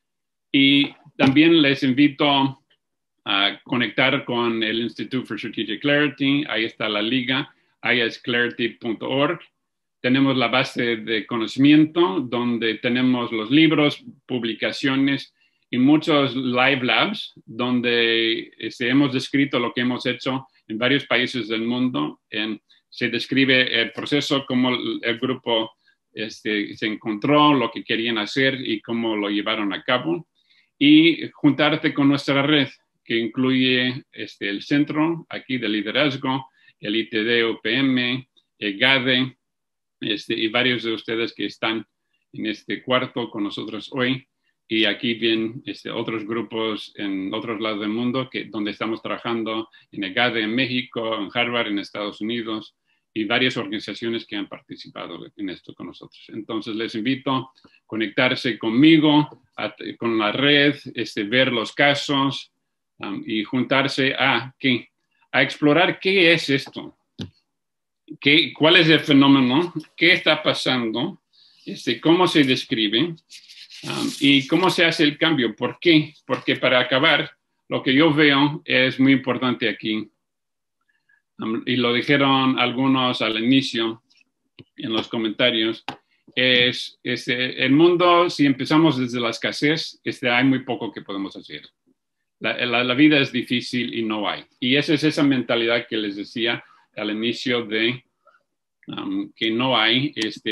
Y también les invito a conectar con el Institute for Strategic Clarity. Ahí está la liga, ahí es clarity.org. Tenemos la base de conocimiento donde tenemos los libros, publicaciones y muchos live labs donde hemos descrito lo que hemos hecho en varios países del mundo. Se describe el proceso, cómo el grupo se encontró, lo que querían hacer y cómo lo llevaron a cabo. Y juntarte con nuestra red, que incluye el centro aquí de liderazgo, el ITD UPM, el GADE, y varios de ustedes que están en este cuarto con nosotros hoy. Y aquí vienen otros grupos en otros lados del mundo donde estamos trabajando en el GADE en México, en Harvard en Estados Unidos y varias organizaciones que han participado en esto con nosotros. Entonces les invito a conectarse conmigo, con la red, ver los casos y juntarse a explorar qué es esto, cuál es el fenómeno, qué está pasando, cómo se describe. ¿Y cómo se hace el cambio? ¿Por qué? Porque para acabar, lo que yo veo es muy importante aquí. Y lo dijeron algunos al inicio en los comentarios. El mundo, si empezamos desde la escasez, hay muy poco que podemos hacer. La vida es difícil y no hay. Y esa es esa mentalidad que les decía al inicio de que no hay,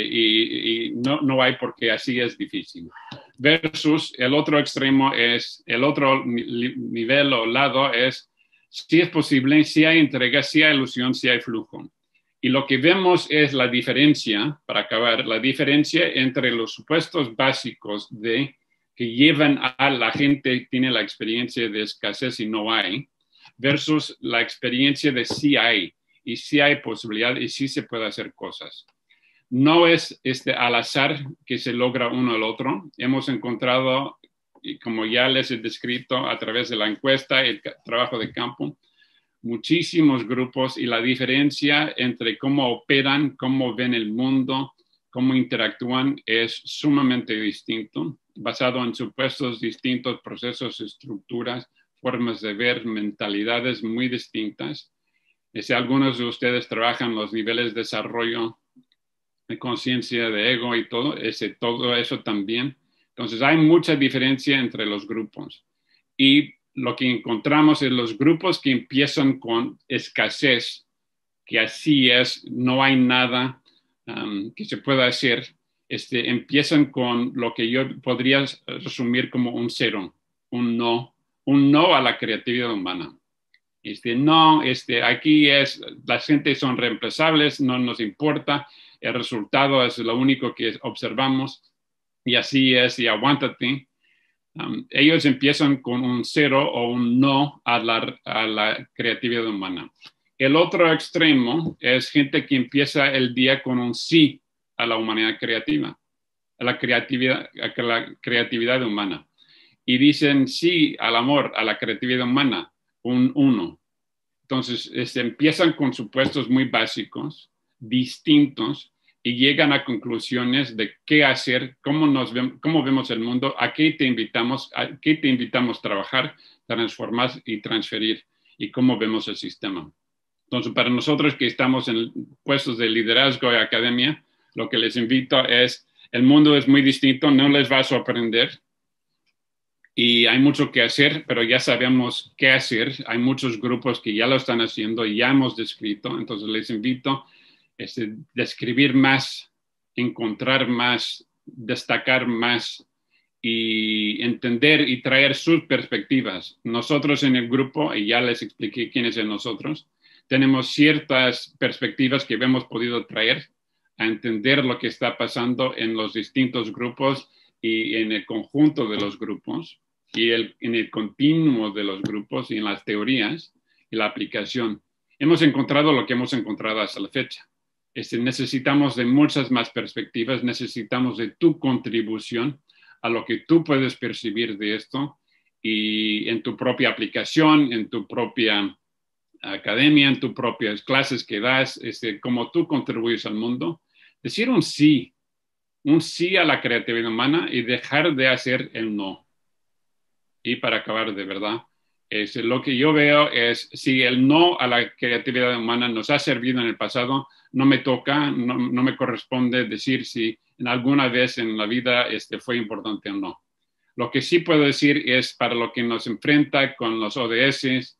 y no hay porque así es difícil. Versus el otro extremo es, el otro nivel o lado es, si es posible, si hay entrega, si hay ilusión, si hay flujo. Y lo que vemos es la diferencia, para acabar, la diferencia entre los supuestos básicos de que llevan a la gente que tiene la experiencia de escasez y no hay, versus la experiencia de sí hay, y sí hay posibilidad y sí se puede hacer cosas. No es al azar que se logra uno al otro. Hemos encontrado, y como ya les he descrito a través de la encuesta, el trabajo de campo, muchísimos grupos y la diferencia entre cómo operan, cómo ven el mundo, cómo interactúan es sumamente distinto, basado en supuestos distintos, procesos, estructuras, formas de ver, mentalidades muy distintas. Si algunos de ustedes trabajan los niveles de desarrollo de conciencia, de ego y todo eso también. Entonces hay mucha diferencia entre los grupos. Y lo que encontramos es los grupos que empiezan con escasez, que así es, no hay nada que se pueda hacer, empiezan con lo que yo podría resumir como un cero, un no a la creatividad humana. No, aquí las gentes son reemplazables, no nos importa, el resultado es lo único que observamos y así es, y aguántate. Ellos empiezan con un cero o un no a la creatividad humana. El otro extremo es gente que empieza el día con un sí a la humanidad creativa, a la creatividad humana. Y dicen sí al amor, a la creatividad humana, un uno. Entonces, empiezan con supuestos muy básicos, distintos, y llegan a conclusiones de qué hacer, cómo vemos el mundo, a qué te invitamos a trabajar, transformar y transferir, y cómo vemos el sistema. Entonces, para nosotros que estamos en puestos de liderazgo y academia, lo que les invito es, el mundo es muy distinto, no les va a sorprender, y hay mucho que hacer, pero ya sabemos qué hacer. Hay muchos grupos que ya lo están haciendo y ya hemos descrito. Entonces les invito a describir más, encontrar más, destacar más y entender y traer sus perspectivas. Nosotros en el grupo, y ya les expliqué quiénes son nosotros, tenemos ciertas perspectivas que hemos podido traer a entender lo que está pasando en los distintos grupos y en el conjunto de los grupos y en el continuo de los grupos y en las teorías y la aplicación. Hemos encontrado lo que hemos encontrado hasta la fecha. Necesitamos de muchas más perspectivas, necesitamos de tu contribución a lo que tú puedes percibir de esto y en tu propia aplicación, en tu propia academia, en tus propias clases que das, cómo tú contribuyes al mundo. Decir un sí a la creatividad humana y dejar de hacer el no. Y para acabar de verdad, lo que yo veo es, si el no a la creatividad humana nos ha servido en el pasado, no me toca, no me corresponde decir si en alguna vez en la vida fue importante o no. Lo que sí puedo decir es para lo que nos enfrenta con los ODS,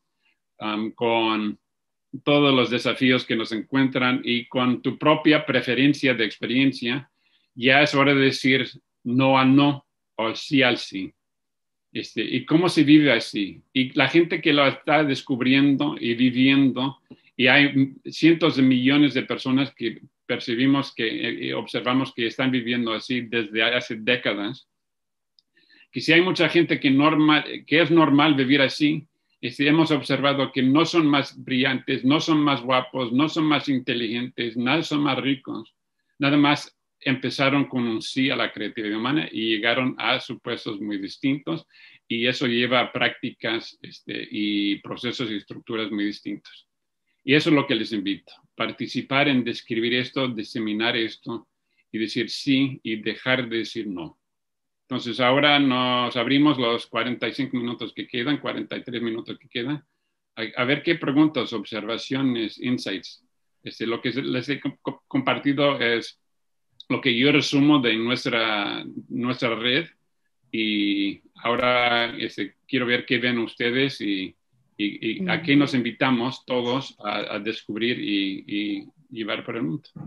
con todos los desafíos que nos encuentran y con tu propia preferencia de experiencia, ya es hora de decir no al no o sí al sí. Y cómo se vive así. Y la gente que lo está descubriendo y viviendo, y hay cientos de millones de personas que percibimos, que observamos que están viviendo así desde hace décadas, que si hay mucha gente que es normal vivir así, hemos observado que no son más brillantes, no son más guapos, no son más inteligentes, nada son más ricos, nada más empezaron con un sí a la creatividad humana y llegaron a supuestos muy distintos y eso lleva a prácticas y procesos y estructuras muy distintos. Y eso es lo que les invito, participar en describir esto, diseminar esto y decir sí y dejar de decir no. Entonces ahora nos abrimos los 45 minutos que quedan, 43 minutos que quedan, a ver qué preguntas, observaciones, insights. Lo que les he compartido es lo que yo resumo de nuestra red y ahora quiero ver qué ven ustedes y a qué nos invitamos todos a descubrir y llevar por el mundo.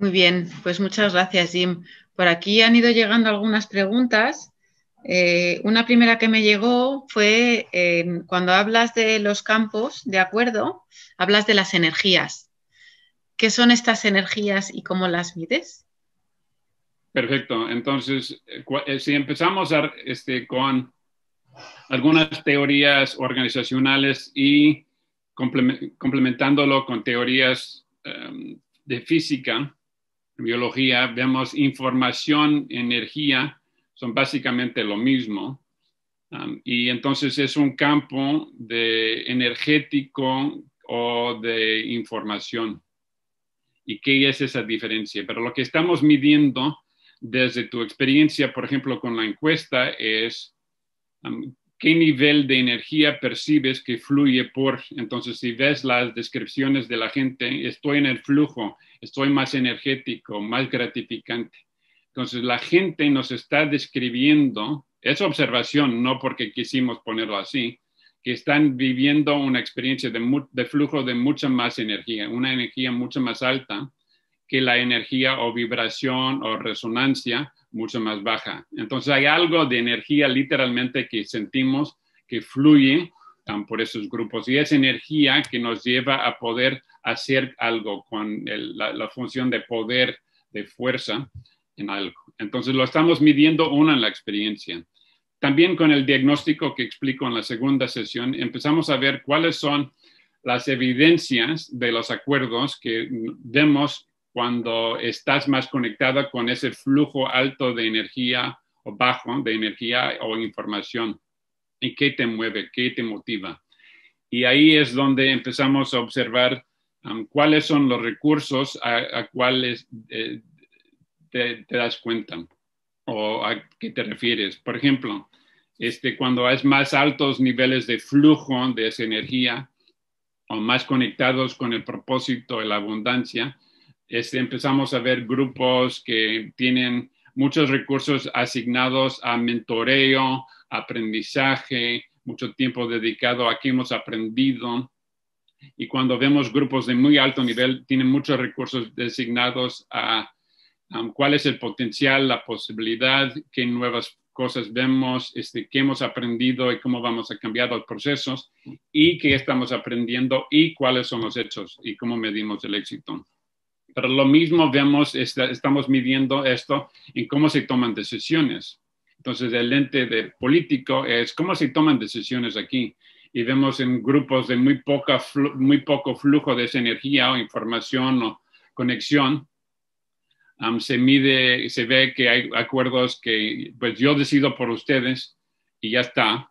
Muy bien, pues muchas gracias, Jim. Por aquí han ido llegando algunas preguntas. Una primera que me llegó fue cuando hablas de los campos, ¿de acuerdo? Hablas de las energías. ¿Qué son estas energías y cómo las mides? Perfecto. Entonces, si empezamos con algunas teorías organizacionales y complementándolo con teorías de física, biología, vemos información, energía, son básicamente lo mismo. Y entonces es un campo de energético o de información. ¿Y qué es esa diferencia? Pero lo que estamos midiendo desde tu experiencia, por ejemplo, con la encuesta, es qué nivel de energía percibes que fluye por. Entonces, si ves las descripciones de la gente, estoy en el flujo, estoy más energético, más gratificante. Entonces, la gente nos está describiendo, es observación, no porque quisimos ponerlo así, que están viviendo una experiencia de flujo de mucha más energía, una energía mucho más alta que la energía o vibración o resonancia mucho más baja. Entonces hay algo de energía literalmente que sentimos que fluye por esos grupos y es energía que nos lleva a poder hacer algo con la función de poder, de fuerza en algo. Entonces lo estamos midiendo uno en la experiencia. También con el diagnóstico que explico en la segunda sesión, empezamos a ver cuáles son las evidencias de los acuerdos que vemos cuando estás más conectada con ese flujo alto de energía o bajo de energía o información. ¿Y qué te mueve? ¿Qué te motiva? Y ahí es donde empezamos a observar cuáles son los recursos a cuáles te das cuenta o a qué te refieres. Por ejemplo, cuando hay más altos niveles de flujo de esa energía o más conectados con el propósito y la abundancia, empezamos a ver grupos que tienen muchos recursos asignados a mentoreo, aprendizaje, mucho tiempo dedicado a qué hemos aprendido. Y cuando vemos grupos de muy alto nivel, tienen muchos recursos designados a cuál es el potencial, la posibilidad, qué nuevas cosas vemos, qué hemos aprendido y cómo vamos a cambiar los procesos y qué estamos aprendiendo y cuáles son los hechos y cómo medimos el éxito. Pero lo mismo vemos, estamos midiendo esto en cómo se toman decisiones. Entonces, el lente de político es cómo se toman decisiones aquí. Y vemos en grupos de muy poco flujo de esa energía o información o conexión, se ve que hay acuerdos que pues yo decido por ustedes y ya está,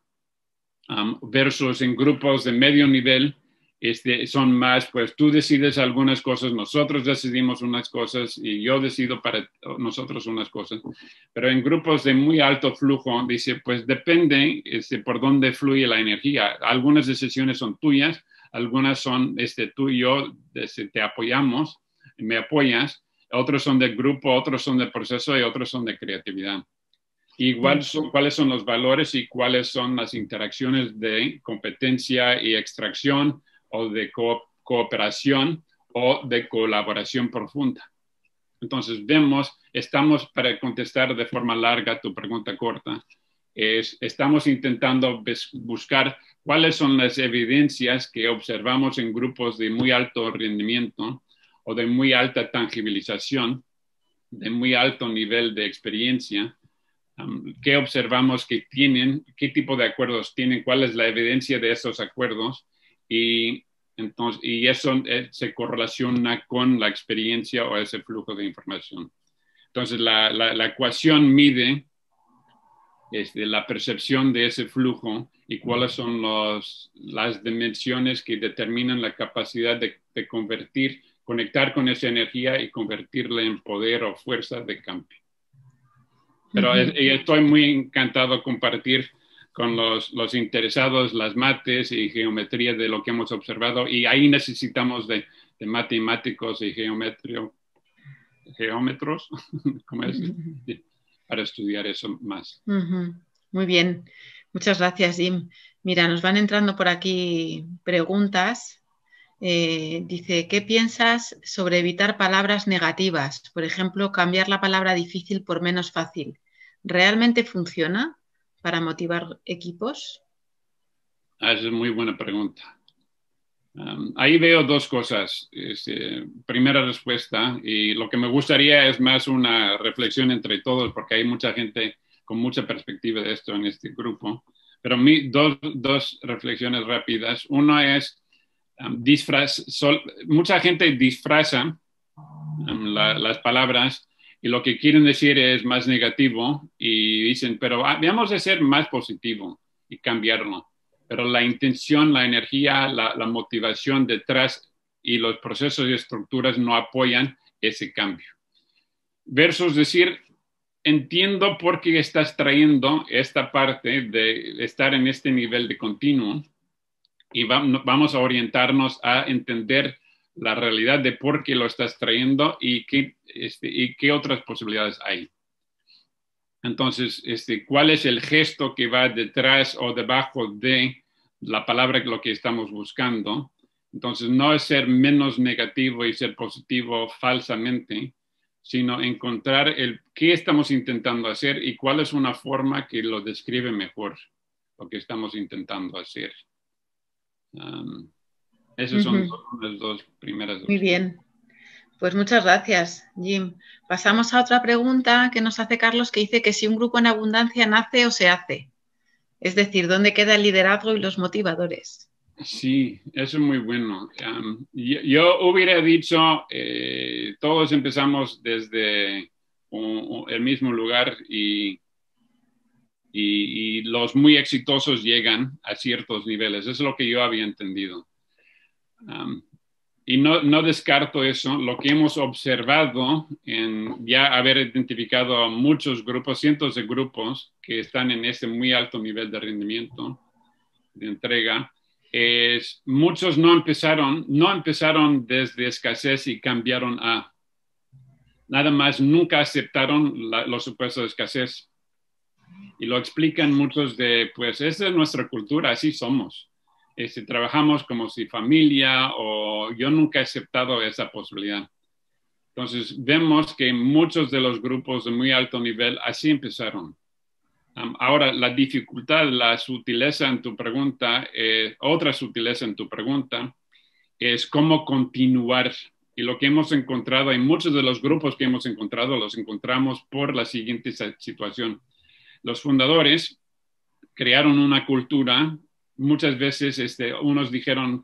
versus en grupos de medio nivel, son más, pues tú decides algunas cosas, nosotros decidimos unas cosas y yo decido para nosotros unas cosas. Pero en grupos de muy alto flujo, dice, pues depende por dónde fluye la energía. Algunas decisiones son tuyas, algunas son tú y yo te apoyamos, me apoyas, otros son del grupo, otros son del proceso y otros son de creatividad. Igual cuáles son los valores y cuáles son las interacciones de competencia y extracción o de cooperación o de colaboración profunda. Entonces estamos para contestar de forma larga tu pregunta corta, estamos intentando buscar cuáles son las evidencias que observamos en grupos de muy alto rendimiento o de muy alta tangibilización, de muy alto nivel de experiencia, qué observamos que tienen, qué tipo de acuerdos tienen, cuál es la evidencia de esos acuerdos y eso se correlaciona con la experiencia o ese flujo de información. Entonces, la ecuación mide la percepción de ese flujo y cuáles son las dimensiones que determinan la capacidad de conectar con esa energía y convertirla en poder o fuerza de cambio. Pero estoy muy encantado de compartir con los interesados las mates y geometría de lo que hemos observado y ahí necesitamos de matemáticos y geómetros ¿cómo es? Para estudiar eso más. Muy bien, muchas gracias, Jim. Mira, nos van entrando por aquí preguntas Dice, ¿qué piensas sobre evitar palabras negativas? Por ejemplo, cambiar la palabra difícil por menos fácil. ¿Realmente funciona para motivar equipos? Esa es muy buena pregunta. Ahí veo dos cosas. Primera respuesta, y lo que me gustaría es más una reflexión entre todos, porque hay mucha gente con mucha perspectiva de esto en este grupo. Pero dos reflexiones rápidas. Uno es, mucha gente disfraza las palabras y lo que quieren decir es más negativo y dicen, pero veamos de ser más positivo y cambiarlo. Pero la intención, la energía, la motivación detrás y los procesos y estructuras no apoyan ese cambio. Versus decir, entiendo por qué estás trayendo esta parte de estar en este nivel de continuo y vamos a orientarnos a entender la realidad de por qué lo estás trayendo y qué otras posibilidades hay. Entonces, ¿cuál es el gesto que va detrás o debajo de la palabra lo que estamos buscando? Entonces, no es ser menos negativo y ser positivo falsamente, sino encontrar qué estamos intentando hacer y cuál es una forma que lo describe mejor lo que estamos intentando hacer. Esas son las dos primeras. Muy bien. Pues muchas gracias, Jim. Pasamos a otra pregunta que nos hace Carlos, que dice que si un grupo en abundancia nace o se hace. Es decir, ¿dónde queda el liderazgo y los motivadores? Sí, eso es muy bueno. Yo hubiera dicho, todos empezamos desde el mismo lugar y los muy exitosos llegan a ciertos niveles. Eso es lo que yo había entendido. Y no descarto eso. Lo que hemos observado en ya haber identificado a muchos grupos, cientos de grupos que están en ese muy alto nivel de rendimiento, de entrega, muchos no empezaron desde escasez y cambiaron a. Nada más nunca aceptaron los supuestos de escasez. Y lo explican muchos pues esa es nuestra cultura, así somos. Trabajamos como si familia o yo nunca he aceptado esa posibilidad. Entonces vemos que muchos de los grupos de muy alto nivel así empezaron. Ahora, la dificultad, la sutileza en tu pregunta, otra sutileza en tu pregunta, es cómo continuar. Y lo que hemos encontrado, en muchos de los grupos que hemos encontrado, los encontramos por la siguiente situación. Los fundadores crearon una cultura, muchas veces unos dijeron,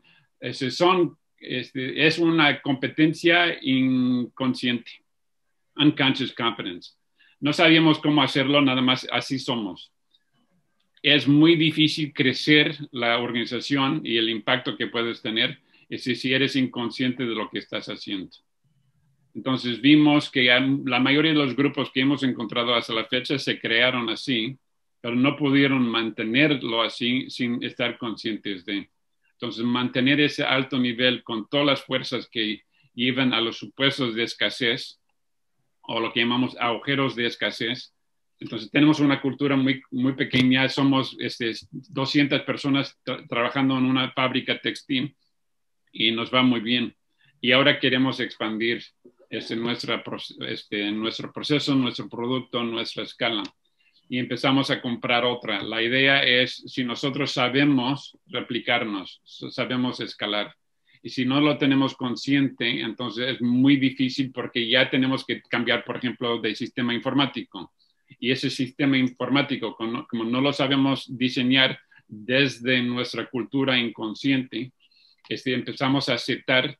es una competencia inconsciente, unconscious competence. No sabíamos cómo hacerlo, nada más así somos. Es muy difícil crecer la organización y el impacto que puedes tener si eres inconsciente de lo que estás haciendo. Entonces vimos que la mayoría de los grupos que hemos encontrado hasta la fecha se crearon así, pero no pudieron mantenerlo así sin estar conscientes de. Entonces mantener ese alto nivel con todas las fuerzas que llevan a los supuestos de escasez, o lo que llamamos agujeros de escasez. Entonces tenemos una cultura muy, muy pequeña, somos 200 personas trabajando en una fábrica textil y nos va muy bien. Y ahora queremos expandir nuestro proceso, nuestro producto, nuestra escala. Y empezamos a comprar otra. La idea es, si nosotros sabemos replicarnos, sabemos escalar, y si no lo tenemos consciente, entonces es muy difícil porque ya tenemos que cambiar, por ejemplo, de sistema informático. Y ese sistema informático, como no lo sabemos diseñar desde nuestra cultura inconsciente, empezamos a aceptar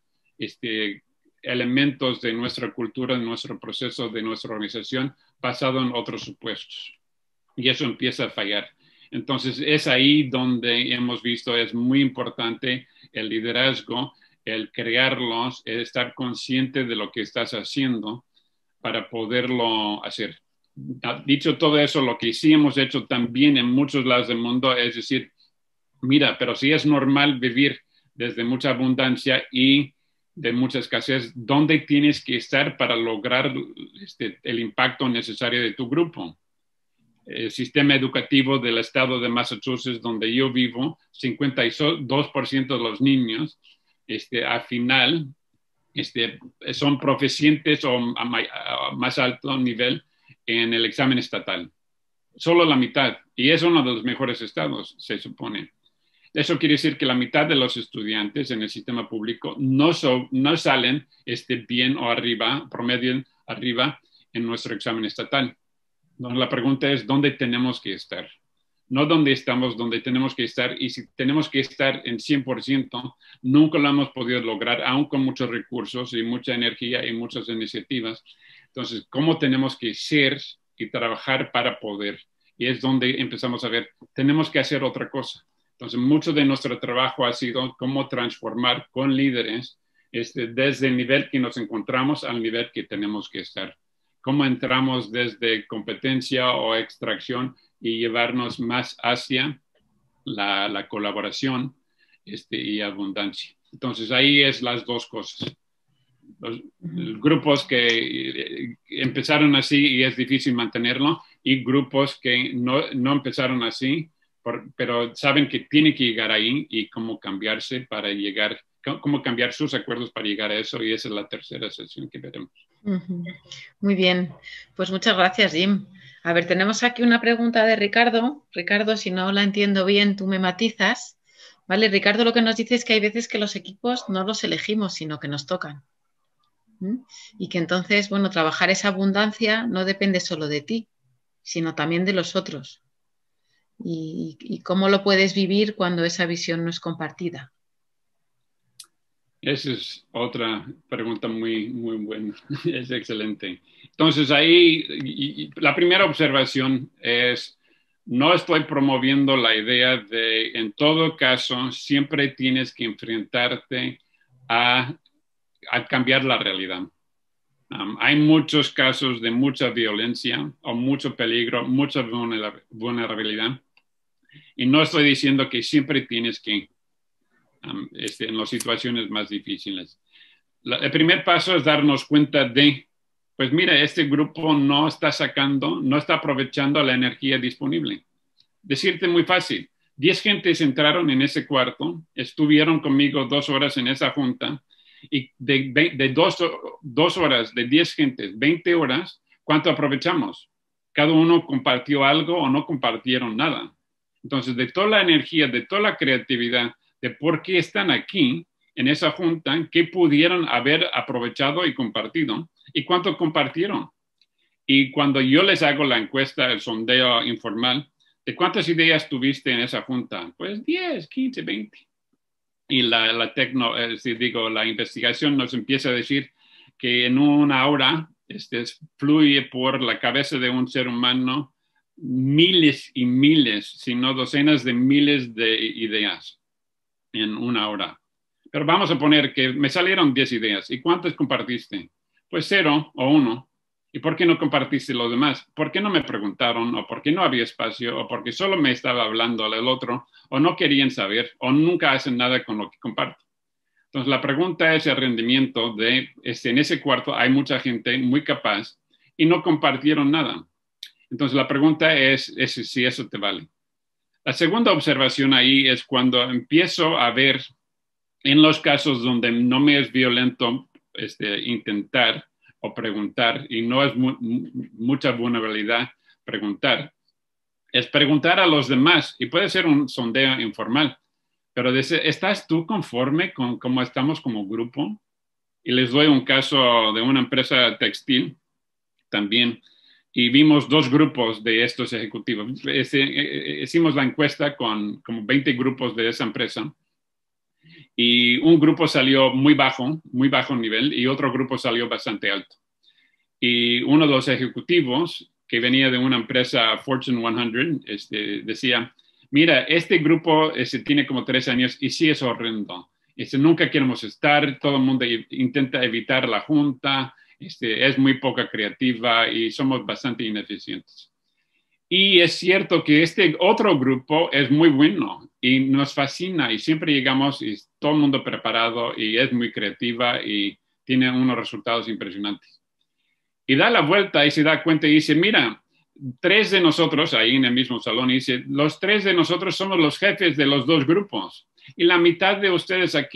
elementos de nuestra cultura, de nuestro proceso, de nuestra organización, basado en otros supuestos. Y eso empieza a fallar. Entonces, es ahí donde hemos visto, es muy importante el liderazgo, el crearlos, el estar consciente de lo que estás haciendo para poderlo hacer. Dicho todo eso, lo que sí hemos hecho también en muchos lados del mundo es decir, mira, pero si es normal vivir desde mucha abundancia y de mucha escasez, ¿dónde tienes que estar para lograr el impacto necesario de tu grupo? El sistema educativo del estado de Massachusetts, donde yo vivo, 52% de los niños al final son proficientes o a más alto nivel en el examen estatal. Solo la mitad. Y es uno de los mejores estados, se supone. Eso quiere decir que la mitad de los estudiantes en el sistema público no salen bien o arriba, promedio arriba en nuestro examen estatal. Entonces, la pregunta es, ¿dónde tenemos que estar? No dónde estamos, dónde tenemos que estar. Y si tenemos que estar en 100%, nunca lo hemos podido lograr, aún con muchos recursos y mucha energía y muchas iniciativas. Entonces, ¿cómo tenemos que ser y trabajar para poder? Y es donde empezamos a ver, tenemos que hacer otra cosa. Entonces, mucho de nuestro trabajo ha sido cómo transformar con líderes desde el nivel que nos encontramos al nivel que tenemos que estar. Cómo entramos desde competencia o extracción y llevarnos más hacia la colaboración y abundancia. Entonces, ahí es las dos cosas. Los grupos que empezaron así y es difícil mantenerlo, y grupos que no empezaron así, pero saben que tienen que llegar ahí y cómo cambiarse para llegar, cómo cambiar sus acuerdos para llegar a eso, y esa es la tercera sesión que veremos. Muy bien, pues muchas gracias, Jim. A ver, tenemos aquí una pregunta de Ricardo. Ricardo, si no la entiendo bien, tú me matizas. Vale, Ricardo lo que nos dice es que hay veces que los equipos no los elegimos, sino que nos tocan. Y que entonces, bueno, trabajar esa abundancia no depende solo de ti, sino también de los otros. Y cómo lo puedes vivir cuando esa visión no es compartida. Esa es otra pregunta muy, muy buena. Es excelente. Entonces, ahí la primera observación es, no estoy promoviendo la idea de, en todo caso, siempre tienes que enfrentarte a cambiar la realidad. Hay muchos casos de mucha violencia o mucho peligro, mucha vulnerabilidad. Y no estoy diciendo que siempre tienes que en las situaciones más difíciles. El primer paso es darnos cuenta de, pues mira, este grupo no está aprovechando la energía disponible. Decirte muy fácil, 10 gentes entraron en ese cuarto, estuvieron conmigo 2 horas en esa junta, y de 2 horas, de 10 gentes, 20 horas, ¿cuánto aprovechamos? Cada uno compartió algo o no compartieron nada. Entonces, de toda la energía, de toda la creatividad, de por qué están aquí en esa junta, qué pudieron haber aprovechado y compartido, y cuánto compartieron. Y cuando yo les hago la encuesta, el sondeo informal, ¿de cuántas ideas tuviste en esa junta? Pues 10, 15, 20. Y la investigación nos empieza a decir que en una hora fluye por la cabeza de un ser humano miles y miles, si no docenas de miles de ideas en una hora. Pero vamos a poner que me salieron 10 ideas. ¿Y cuántas compartiste? Pues 0 o 1. ¿Y por qué no compartiste los demás? ¿Por qué no me preguntaron? ¿O por qué no había espacio? ¿O porque solo me estaba hablando al otro? ¿O no querían saber? ¿O nunca hacen nada con lo que comparto? Entonces, la pregunta es el rendimiento de, en ese cuarto hay mucha gente muy capaz y no compartieron nada. Entonces, la pregunta es si eso te vale. La segunda observación ahí es cuando empiezo a ver en los casos donde no me es violento intentar o preguntar, y no es mucha vulnerabilidad preguntar, es preguntar a los demás, y puede ser un sondeo informal, pero ¿estás tú conforme con cómo estamos como grupo? Y les doy un caso de una empresa textil también, y vimos 2 grupos de estos ejecutivos. Hicimos la encuesta con como 20 grupos de esa empresa, y un grupo salió muy bajo nivel, y otro grupo salió bastante alto. Y uno de los ejecutivos, que venía de una empresa Fortune 100, decía, mira, este grupo tiene como 3 años y sí es horrendo. Nunca queremos estar, todo el mundo intenta evitar la junta, es muy poca creativa y somos bastante ineficientes. Y es cierto que este otro grupo es muy bueno y nos fascina, y siempre llegamos y todo el mundo preparado y es muy creativa y tiene unos resultados impresionantes. Y da la vuelta y se da cuenta y dice, mira, 3 de nosotros, ahí en el mismo salón, y dice, los 3 de nosotros somos los jefes de los 2 grupos. Y la mitad de ustedes aquí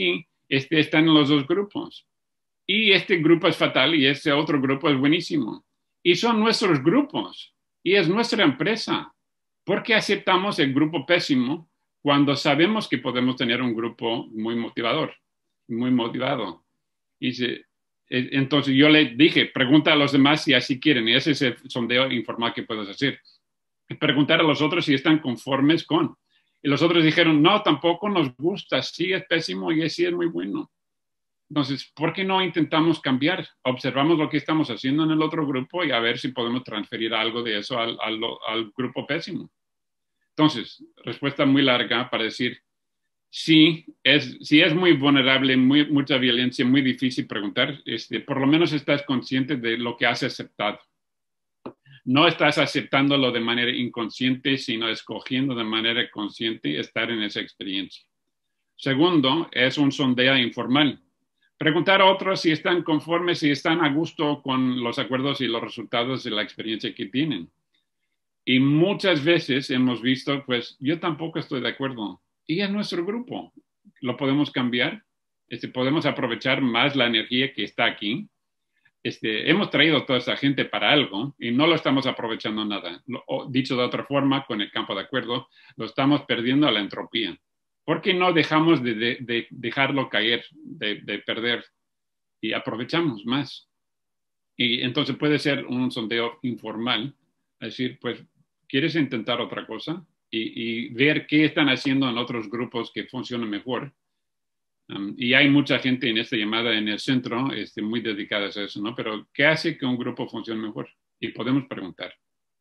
están en los dos grupos. Y este grupo es fatal y este otro grupo es buenísimo. Y son nuestros grupos y es nuestra empresa. ¿Por qué aceptamos el grupo pésimo cuando sabemos que podemos tener un grupo muy motivador, muy motivado? Entonces yo le dije, pregunta a los demás si así quieren. Y ese es el sondeo informal que puedes hacer. Preguntar a los otros si están conformes con. Y los otros dijeron, no, tampoco nos gusta, sí es pésimo y sí es muy bueno. Entonces, ¿por qué no intentamos cambiar? Observamos lo que estamos haciendo en el otro grupo y a ver si podemos transferir algo de eso al grupo pésimo. Entonces, respuesta muy larga para decir, sí es muy vulnerable, mucha violencia, muy difícil preguntar, por lo menos estás consciente de lo que has aceptado. No estás aceptándolo de manera inconsciente, sino escogiendo de manera consciente estar en esa experiencia. Segundo, es un sondeo informal. Preguntar a otros si están conformes, si están a gusto con los acuerdos y los resultados de la experiencia que tienen. Y muchas veces hemos visto, pues yo tampoco estoy de acuerdo. Y es nuestro grupo. Lo podemos cambiar. Podemos aprovechar más la energía que está aquí. Hemos traído toda esa gente para algo y no lo estamos aprovechando nada. Dicho de otra forma, con el campo de acuerdo, lo estamos perdiendo a la entropía. ¿Por qué no dejamos de dejarlo caer, de perder y aprovechamos más? Y entonces puede ser un sondeo informal, es decir, pues, ¿quieres intentar otra cosa? Y ver qué están haciendo en otros grupos que funcionan mejor. Y hay mucha gente en esta llamada en el centro muy dedicada a eso, ¿no? Pero ¿qué hace que un grupo funcione mejor? Y podemos preguntar.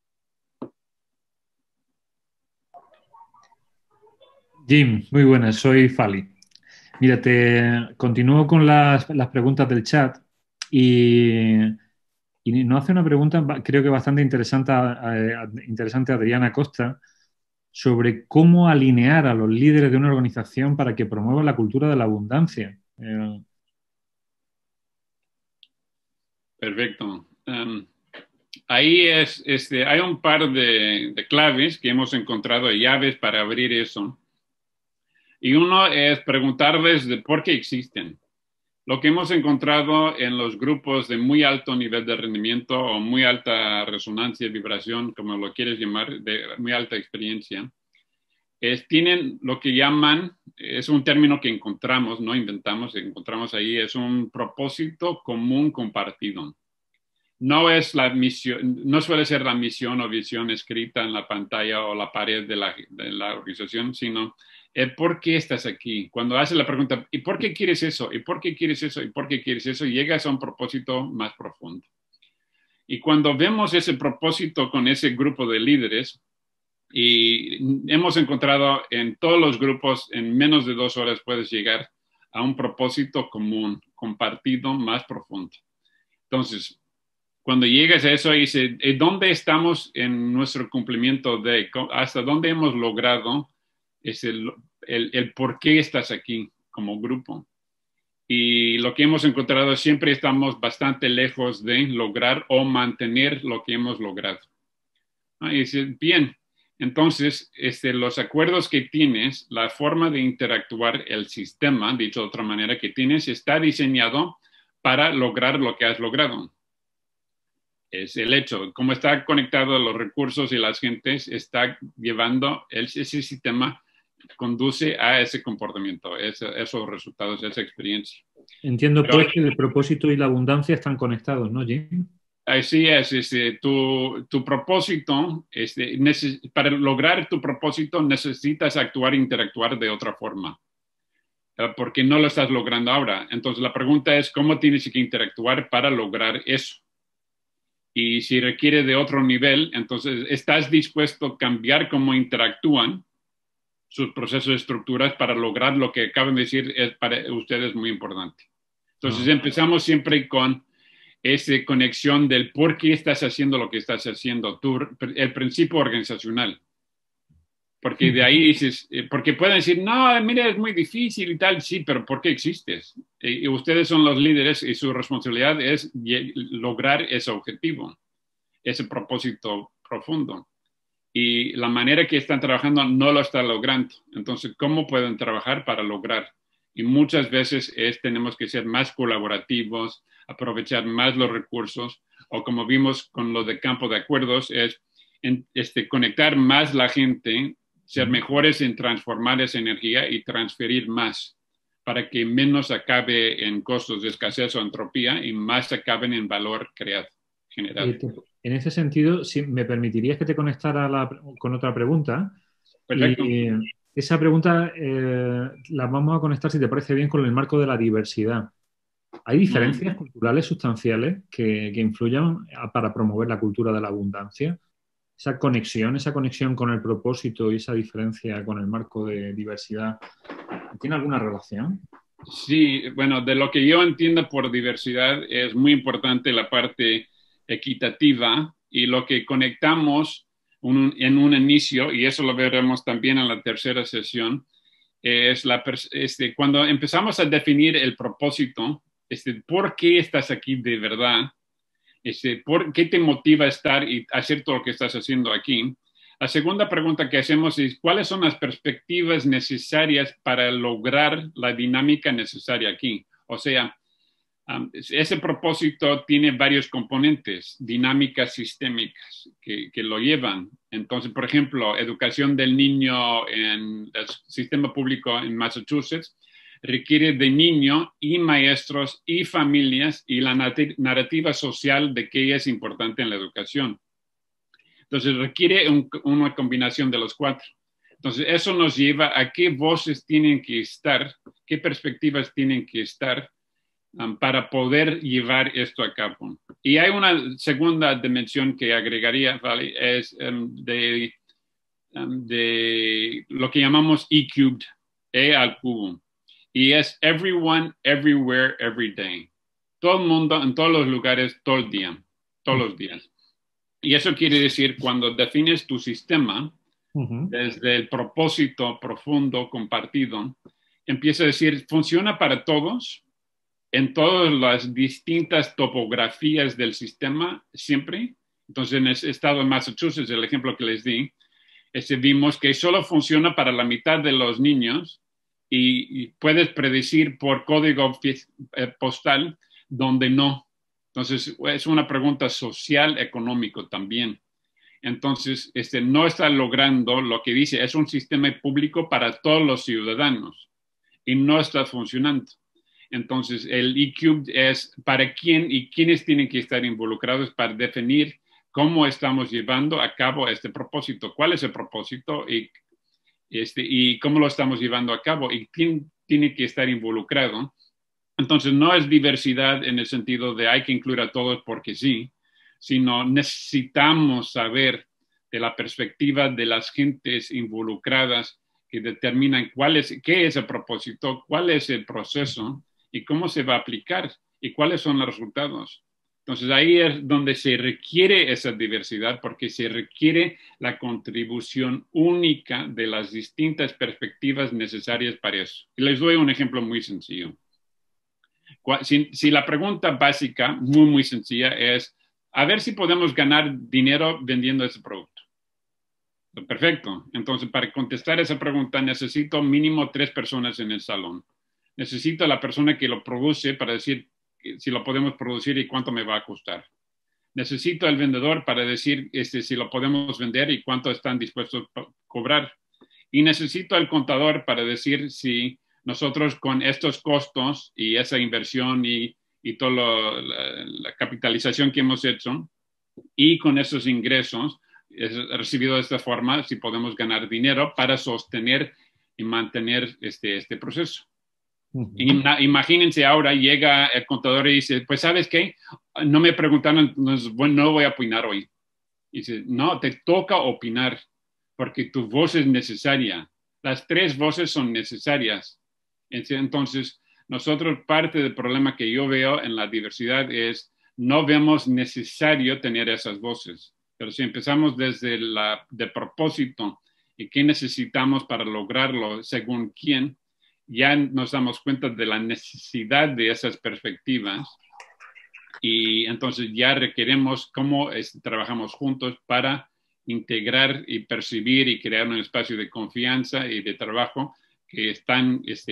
Jim, muy buenas, soy Fali. Mira, te continúo con las preguntas del chat y nos hace una pregunta, creo que bastante interesante Adriana Costa, sobre cómo alinear a los líderes de una organización para que promuevan la cultura de la abundancia. Perfecto. Ahí hay un par de claves que hemos encontrado, llaves para abrir eso. Y uno es preguntarles de por qué existen. Lo que hemos encontrado en los grupos de muy alto nivel de rendimiento o muy alta resonancia, vibración, como lo quieres llamar, de muy alta experiencia, tienen lo que llaman, es un término que encontramos, no inventamos, encontramos ahí, es un propósito común compartido. No es la misión, no suele ser la misión o visión escrita en la pantalla o la pared de la organización, sino el por qué estás aquí. Cuando haces la pregunta, ¿y por qué quieres eso? ¿Y por qué quieres eso? ¿Y por qué quieres eso? Llegas a un propósito más profundo. Y cuando vemos ese propósito con ese grupo de líderes, y hemos encontrado en todos los grupos, en menos de 2 horas puedes llegar a un propósito común, compartido, más profundo. Entonces, cuando llegas a eso, dice, ¿dónde estamos en nuestro cumplimiento de, hasta dónde hemos logrado el por qué estás aquí como grupo? Y lo que hemos encontrado, siempre estamos bastante lejos de lograr o mantener lo que hemos logrado. Y dice, bien, entonces los acuerdos que tienes, la forma de interactuar, el sistema, dicho de otra manera, que tienes, está diseñado para lograr lo que has logrado. Es el hecho, cómo está conectado los recursos y las gentes, está llevando ese sistema, conduce a ese comportamiento, esos resultados, esa experiencia. Entiendo pues que el propósito y la abundancia están conectados, ¿no, Jim? Así es, tu propósito, para lograr tu propósito necesitas actuar e interactuar de otra forma, porque no lo estás logrando ahora. Entonces la pregunta es, ¿cómo tienes que interactuar para lograr eso? Y si requiere de otro nivel, entonces estás dispuesto a cambiar cómo interactúan sus procesos de estructuras para lograr lo que acaban de decir es para ustedes muy importante. Entonces empezamos siempre con esa conexión del por qué estás haciendo lo que estás haciendo, el principio organizacional. Porque de ahí dices, porque pueden decir, no, mira, es muy difícil y tal, sí, pero ¿por qué existes? Y ustedes son los líderes y su responsabilidad es lograr ese objetivo, ese propósito profundo. Y la manera que están trabajando no lo están logrando. Entonces, ¿cómo pueden trabajar para lograr? Y muchas veces tenemos que ser más colaborativos, aprovechar más los recursos, o como vimos con lo de campo de acuerdos, conectar más la gente, ser mejores en transformar esa energía y transferir más para que menos acabe en costos de escasez o entropía y más acaben en valor creado, generado. En ese sentido, si me permitirías que te conectara con otra pregunta. Perfecto. Y esa pregunta la vamos a conectar, si te parece bien, con el marco de la diversidad. ¿Hay diferencias culturales sustanciales que influyan para promover la cultura de la abundancia? Esa conexión con el propósito y esa diferencia con el marco de diversidad, ¿tiene alguna relación? Sí, bueno, de lo que yo entiendo por diversidad es muy importante la parte equitativa y lo que conectamos en un inicio, y eso lo veremos también en la tercera sesión, es cuando empezamos a definir el propósito, ¿por qué estás aquí de verdad? ¿Por qué te motiva a estar y hacer todo lo que estás haciendo aquí? La segunda pregunta que hacemos es, ¿cuáles son las perspectivas necesarias para lograr la dinámica necesaria aquí? O sea, ese propósito tiene varios componentes, dinámicas sistémicas que lo llevan. Entonces, por ejemplo, educación del niño en el sistema público en Massachusetts requiere de niño y maestros y familias y la narrativa social de qué es importante en la educación. Entonces, requiere una combinación de los cuatro. Entonces, eso nos lleva a qué voces tienen que estar, qué perspectivas tienen que estar para poder llevar esto a cabo. Y hay una segunda dimensión que agregaría, ¿vale? Es de lo que llamamos E cubed, E al cubo. Y es everyone, everywhere, every day. Todo el mundo, en todos los lugares, todo el día, todos los días. Y eso quiere decir, cuando defines tu sistema, desde el propósito profundo, compartido, empieza a decir, ¿funciona para todos? En todas las distintas topografías del sistema, siempre. Entonces, en el estado de Massachusetts, el ejemplo que les di, vimos que solo funciona para la mitad de los niños y puedes predecir por código postal donde no. Entonces, es una pregunta social, económico también. Entonces, no está logrando lo que dice, es un sistema público para todos los ciudadanos y no está funcionando. Entonces, el E-Cubed es para quién y quiénes tienen que estar involucrados para definir cómo estamos llevando a cabo este propósito, cuál es el propósito y cómo lo estamos llevando a cabo y quién tiene que estar involucrado. Entonces, no es diversidad en el sentido de hay que incluir a todos porque sí, sino necesitamos saber de la perspectiva de las gentes involucradas que determinan qué es el propósito, cuál es el proceso y cómo se va a aplicar y cuáles son los resultados. Entonces, ahí es donde se requiere esa diversidad porque se requiere la contribución única de las distintas perspectivas necesarias para eso. Y les doy un ejemplo muy sencillo. Si la pregunta básica, muy, muy sencilla, es a ver si podemos ganar dinero vendiendo ese producto. Perfecto. Entonces, para contestar esa pregunta, necesito mínimo 3 personas en el salón. Necesito a la persona que lo produce para decir si lo podemos producir y cuánto me va a costar. Necesito al vendedor para decir si lo podemos vender y cuánto están dispuestos a cobrar. Y necesito al contador para decir si nosotros con estos costos y esa inversión y toda la capitalización que hemos hecho y con esos ingresos recibido de esta forma, si podemos ganar dinero para sostener y mantener este proceso. Imagínense ahora llega el contador y dice, pues ¿sabes qué? No me preguntaron, no voy a opinar hoy. Y dice, no, te toca opinar porque tu voz es necesaria. Las 3 voces son necesarias. Entonces, nosotros parte del problema que yo veo en la diversidad es no vemos necesario tener esas voces. Pero si empezamos desde de propósito y qué necesitamos para lograrlo según quién, ya nos damos cuenta de la necesidad de esas perspectivas y entonces ya requeremos cómo trabajamos juntos para integrar y percibir y crear un espacio de confianza y de trabajo que están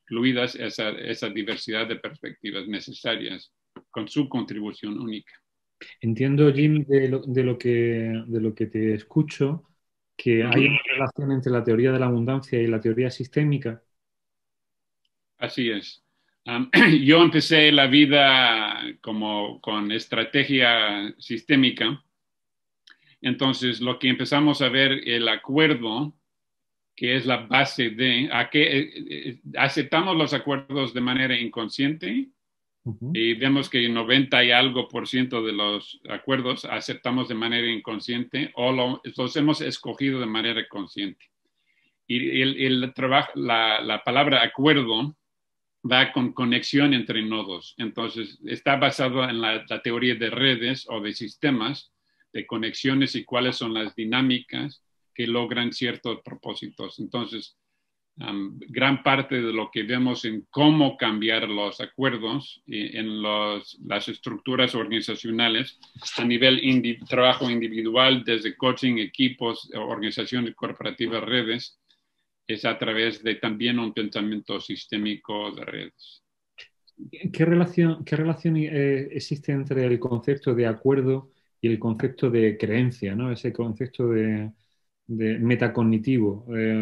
incluidas esa diversidad de perspectivas necesarias con su contribución única. Entiendo, Jim, de lo que te escucho, que hay una relación entre la teoría de la abundancia y la teoría sistémica. Así es. Yo empecé la vida como con estrategia sistémica. Entonces, lo que empezamos a ver, el acuerdo, que es la base de, aceptamos los acuerdos de manera inconsciente. Y vemos que el 90 y algo por ciento de los acuerdos aceptamos de manera inconsciente o los hemos escogido de manera consciente. Y la palabra acuerdo va con conexión entre nodos. Entonces, está basado en la teoría de redes o de sistemas, de conexiones y cuáles son las dinámicas que logran ciertos propósitos. Entonces, gran parte de lo que vemos en cómo cambiar los acuerdos en las estructuras organizacionales a nivel trabajo individual, desde coaching, equipos, organizaciones corporativas, redes, es a través de también un pensamiento sistémico de redes. ¿Qué relación existe entre el concepto de acuerdo y el concepto de creencia, ¿no? Ese concepto de metacognitivo,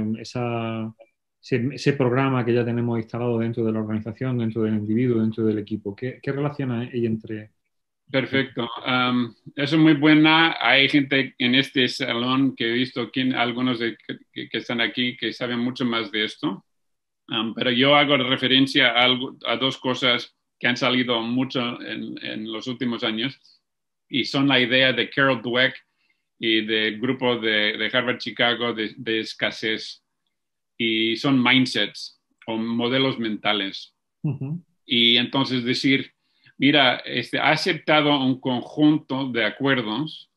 ese programa que ya tenemos instalado dentro de la organización, dentro del individuo, dentro del equipo? ¿Qué relación hay entre...? Perfecto. Eso es muy buena. Hay gente en este salón que he visto, algunos que están aquí, que saben mucho más de esto. Pero yo hago referencia a dos cosas que han salido mucho en los últimos años y son la idea de Carol Dweck y del grupo de Harvard Chicago de escasez, y son mindsets o modelos mentales. Y entonces decir, mira, ha aceptado un conjunto de acuerdos,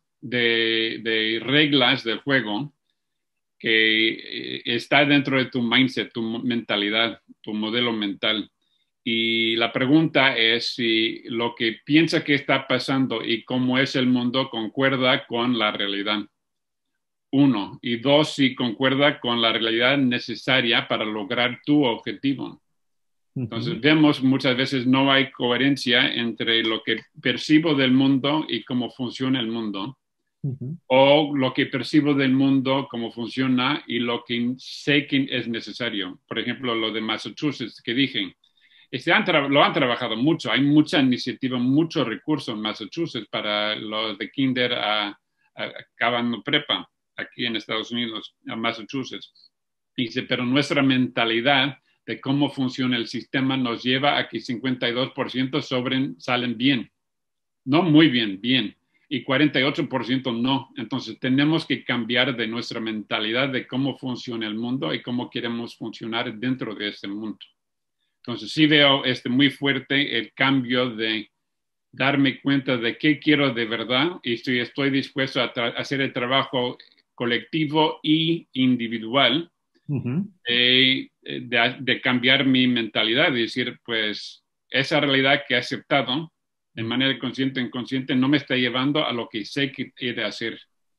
de reglas del juego que está dentro de tu mindset, tu mentalidad, tu modelo mental. Y la pregunta es si lo que piensa que está pasando y cómo es el mundo concuerda con la realidad. 1. Y 2, si concuerda con la realidad necesaria para lograr tu objetivo. Entonces, vemos muchas veces no hay coherencia entre lo que percibo del mundo y cómo funciona el mundo. O lo que percibo del mundo, cómo funciona y lo que sé que es necesario. Por ejemplo, lo de Massachusetts que dije. Lo han trabajado mucho. Hay mucha iniciativa, mucho recurso en Massachusetts para los de kinder acabando prepa aquí en Estados Unidos, a Massachusetts. Dice, pero nuestra mentalidad de cómo funciona el sistema nos lleva a que 52% salen bien. No muy bien, bien. Y 48% no. Entonces tenemos que cambiar de nuestra mentalidad de cómo funciona el mundo y cómo queremos funcionar dentro de este mundo. Entonces sí veo muy fuerte el cambio de darme cuenta de qué quiero de verdad y si estoy dispuesto a hacer el trabajo colectivo y individual de cambiar mi mentalidad y decir, pues esa realidad que he aceptado de manera consciente o inconsciente no me está llevando a lo que sé que he de hacer.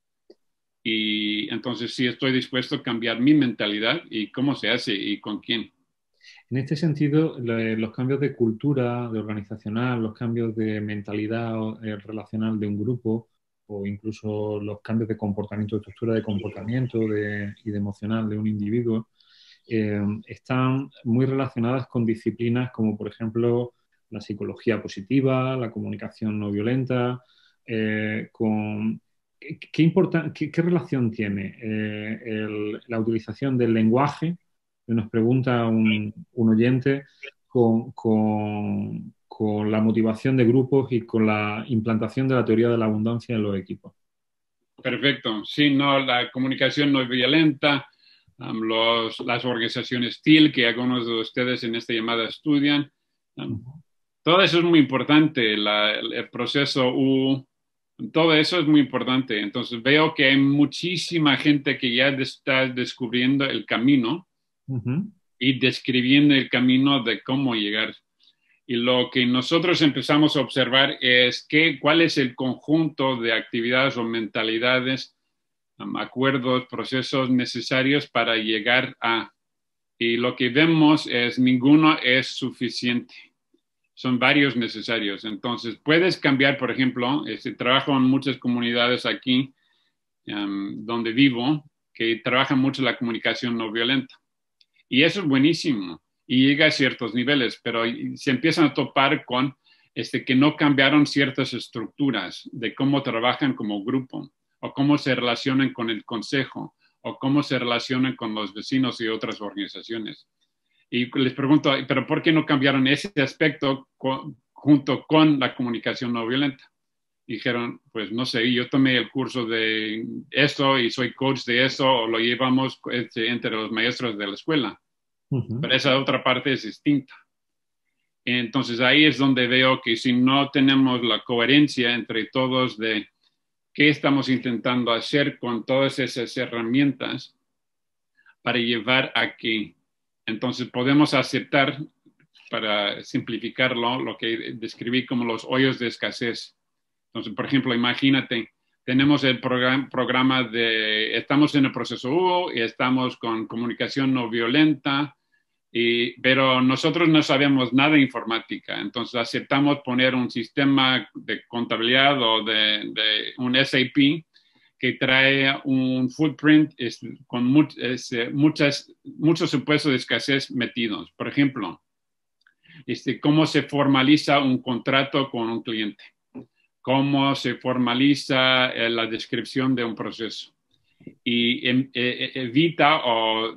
Y entonces sí estoy dispuesto a cambiar mi mentalidad y cómo se hace y con quién. En este sentido, los cambios de cultura, de organizacional, los cambios de mentalidad relacional de un grupo o incluso los cambios de comportamiento, de estructura de comportamiento y de emocional de un individuo, están muy relacionadas con disciplinas como, por ejemplo, la psicología positiva, la comunicación no violenta, ¿qué relación tiene la utilización del lenguaje, que nos pregunta un oyente, con la motivación de grupos y con la implantación de la teoría de la abundancia en los equipos? Perfecto. Sí, no, la comunicación no violenta, las organizaciones TEAL, que algunos de ustedes en esta llamada estudian, todo eso es muy importante, el proceso U, todo eso es muy importante. Entonces veo que hay muchísima gente que ya está descubriendo el camino y describiendo el camino de cómo llegar. Y lo que nosotros empezamos a observar es cuál es el conjunto de actividades o mentalidades, acuerdos, procesos necesarios para llegar a. Y lo que vemos es ninguno es suficiente. Son varios necesarios. Entonces, puedes cambiar, por ejemplo, trabajo en muchas comunidades aquí donde vivo, que trabajan mucho la comunicación no violenta. Y eso es buenísimo. Y llega a ciertos niveles, pero se empiezan a topar con que no cambiaron ciertas estructuras de cómo trabajan como grupo, o cómo se relacionan con el consejo, o cómo se relacionan con los vecinos y otras organizaciones. Y les pregunto, ¿pero por qué no cambiaron ese aspecto junto con la comunicación no violenta? Dijeron, pues no sé, yo tomé el curso de esto y soy coach de eso, o lo llevamos entre los maestros de la escuela. Pero esa otra parte es distinta. Entonces ahí es donde veo que si no tenemos la coherencia entre todos de qué estamos intentando hacer con todas esas herramientas para llevar aquí, entonces podemos aceptar, para simplificarlo, lo que describí como los hoyos de escasez. Entonces, por ejemplo, imagínate, tenemos el programa de, estamos en el proceso Hugo y estamos con comunicación no violenta, pero nosotros no sabemos nada de informática, entonces aceptamos poner un sistema de contabilidad o de un SAP que trae un footprint con muchos supuestos de escasez metidos. Por ejemplo, cómo se formaliza un contrato con un cliente, cómo se formaliza la descripción de un proceso y evita o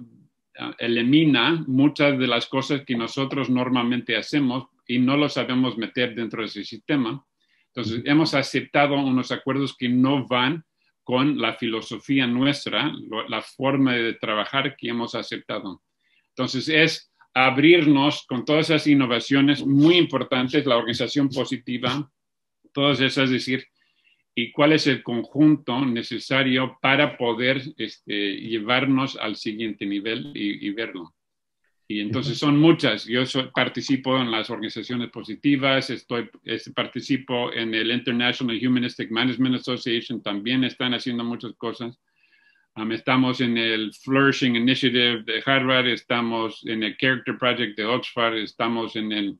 elimina muchas de las cosas que nosotros normalmente hacemos y no lo sabemos meter dentro de ese sistema. Entonces, hemos aceptado unos acuerdos que no van con la filosofía nuestra, la forma de trabajar que hemos aceptado. Entonces, es abrirnos con todas esas innovaciones muy importantes, la organización positiva, todas esas, es decir, y cuál es el conjunto necesario para poder llevarnos al siguiente nivel y verlo. Y entonces son muchas. Yo participo en las organizaciones positivas, participo en el International Humanistic Management Association, también están haciendo muchas cosas. Estamos en el Flourishing Initiative de Harvard, estamos en el Character Project de Oxford, estamos en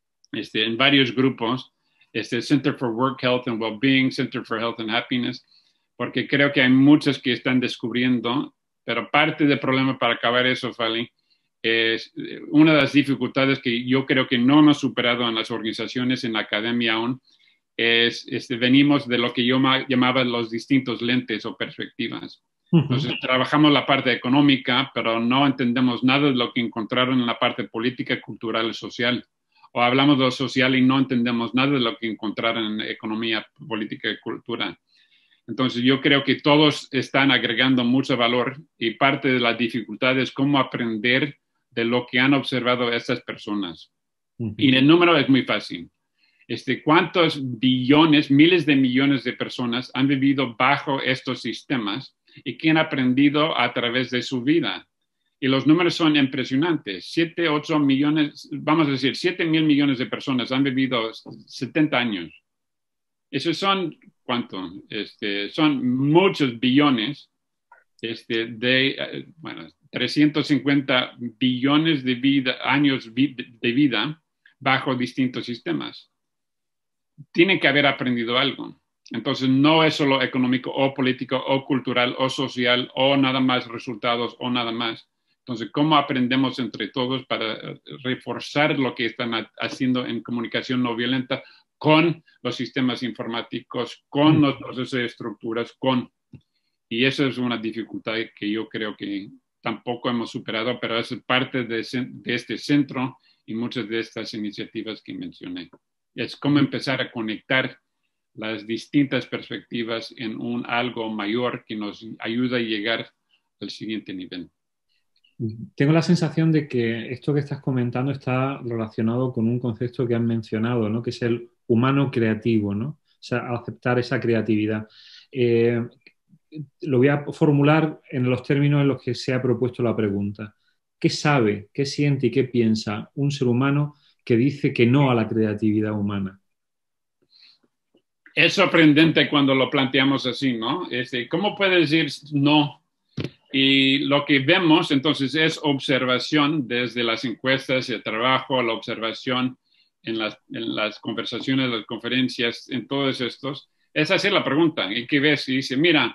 varios grupos. Center for Work Health and Wellbeing, Center for Health and Happiness, porque creo que hay muchos que están descubriendo, pero parte del problema para acabar eso, Fali, es una de las dificultades que yo creo que no hemos superado en las organizaciones, en la academia aún, es venimos de lo que yo llamaba los distintos lentes o perspectivas. Entonces, trabajamos la parte económica, pero no entendemos nada de lo que encontraron en la parte política, cultural y social. O hablamos de lo social y no entendemos nada de lo que encontraron en economía, política y cultura. Entonces, yo creo que todos están agregando mucho valor y parte de la dificultad es cómo aprender de lo que han observado estas personas. Y el número es muy fácil. ¿Cuántos billones, miles de millones de personas han vivido bajo estos sistemas y que han aprendido a través de su vida? Y los números son impresionantes. 7, 8 millones, vamos a decir, 7,000 millones de personas han vivido 70 años. Esos son, ¿cuánto? Son muchos billones bueno, 350 billones de años de vida bajo distintos sistemas. Tienen que haber aprendido algo. Entonces, no es solo económico o político o cultural o social o nada más resultados o nada más. Entonces, ¿cómo aprendemos entre todos para reforzar lo que están haciendo en comunicación no violenta con los sistemas informáticos, con los procesos de estructuras, y esa es una dificultad que yo creo que tampoco hemos superado, pero es parte de este centro y muchas de estas iniciativas que mencioné. Es cómo empezar a conectar las distintas perspectivas en algo mayor que nos ayuda a llegar al siguiente nivel. Tengo la sensación de que esto que estás comentando está relacionado con un concepto que han mencionado, ¿no? Que es el humano creativo, ¿no? O sea, aceptar esa creatividad. Lo voy a formular en los términos en los que se ha propuesto la pregunta. ¿Qué sabe, qué siente y qué piensa un ser humano que dice que no a la creatividad humana? Es sorprendente cuando lo planteamos así, ¿no? ¿Cómo puede decir no? Y lo que vemos entonces es observación desde las encuestas, el trabajo, la observación en las conversaciones, las conferencias, en todos estos. Es hacer la pregunta, ¿y qué ves? Y dice, mira,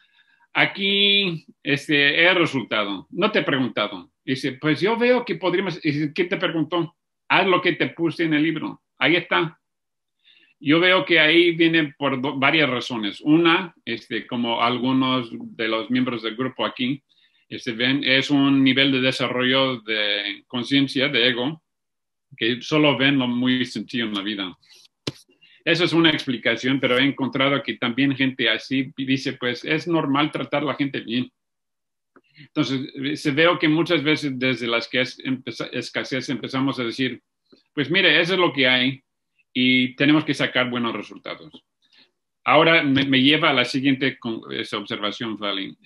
aquí he resultado, no te he preguntado. Dice, pues yo veo que podríamos, dice, ¿qué te preguntó? Haz lo que te puse en el libro, ahí está. Yo veo que ahí viene por varias razones. Una, como algunos de los miembros del grupo aquí ven, es un nivel de desarrollo de conciencia, de ego, que solo ven lo muy sencillo en la vida. Esa es una explicación, pero he encontrado que también gente así dice, pues es normal tratar a la gente bien. Entonces, se veo que muchas veces desde la escasez empezamos a decir, pues mire, eso es lo que hay y tenemos que sacar buenos resultados. Ahora me lleva a la siguiente observación, Fali,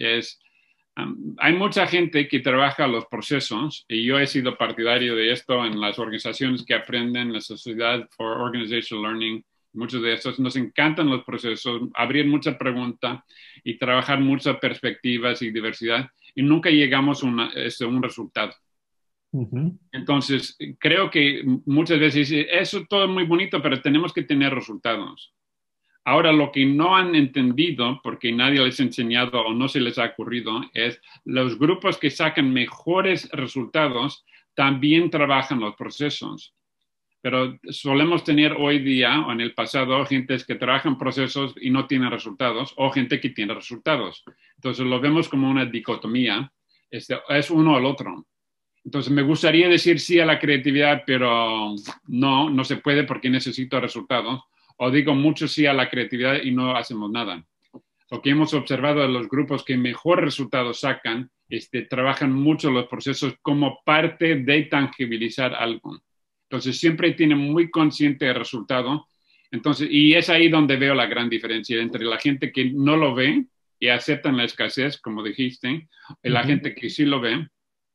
hay mucha gente que trabaja los procesos y yo he sido partidario de esto en las organizaciones que aprenden, la Sociedad for Organizational Learning, muchos de estos nos encantan los procesos, abrir mucha pregunta y trabajar muchas perspectivas y diversidad y nunca llegamos a un resultado. Uh-huh. Entonces, creo que muchas veces eso todo es muy bonito, pero tenemos que tener resultados. Ahora, lo que no han entendido, porque nadie les ha enseñado o no se les ha ocurrido, es los grupos que sacan mejores resultados también trabajan los procesos. Pero solemos tener hoy día o en el pasado gentes que trabajan procesos y no tienen resultados o gente que tiene resultados. Entonces, lo vemos como una dicotomía. Es uno o el otro. Entonces, me gustaría decir sí a la creatividad, pero no se puede porque necesito resultados. O digo mucho sí a la creatividad y no hacemos nada. Lo que hemos observado de los grupos que mejor resultados sacan, trabajan mucho los procesos como parte de tangibilizar algo. Entonces, siempre tienen muy consciente el resultado. Entonces, y es ahí donde veo la gran diferencia entre la gente que no lo ve y aceptan la escasez, como dijiste, y la gente que sí lo ve,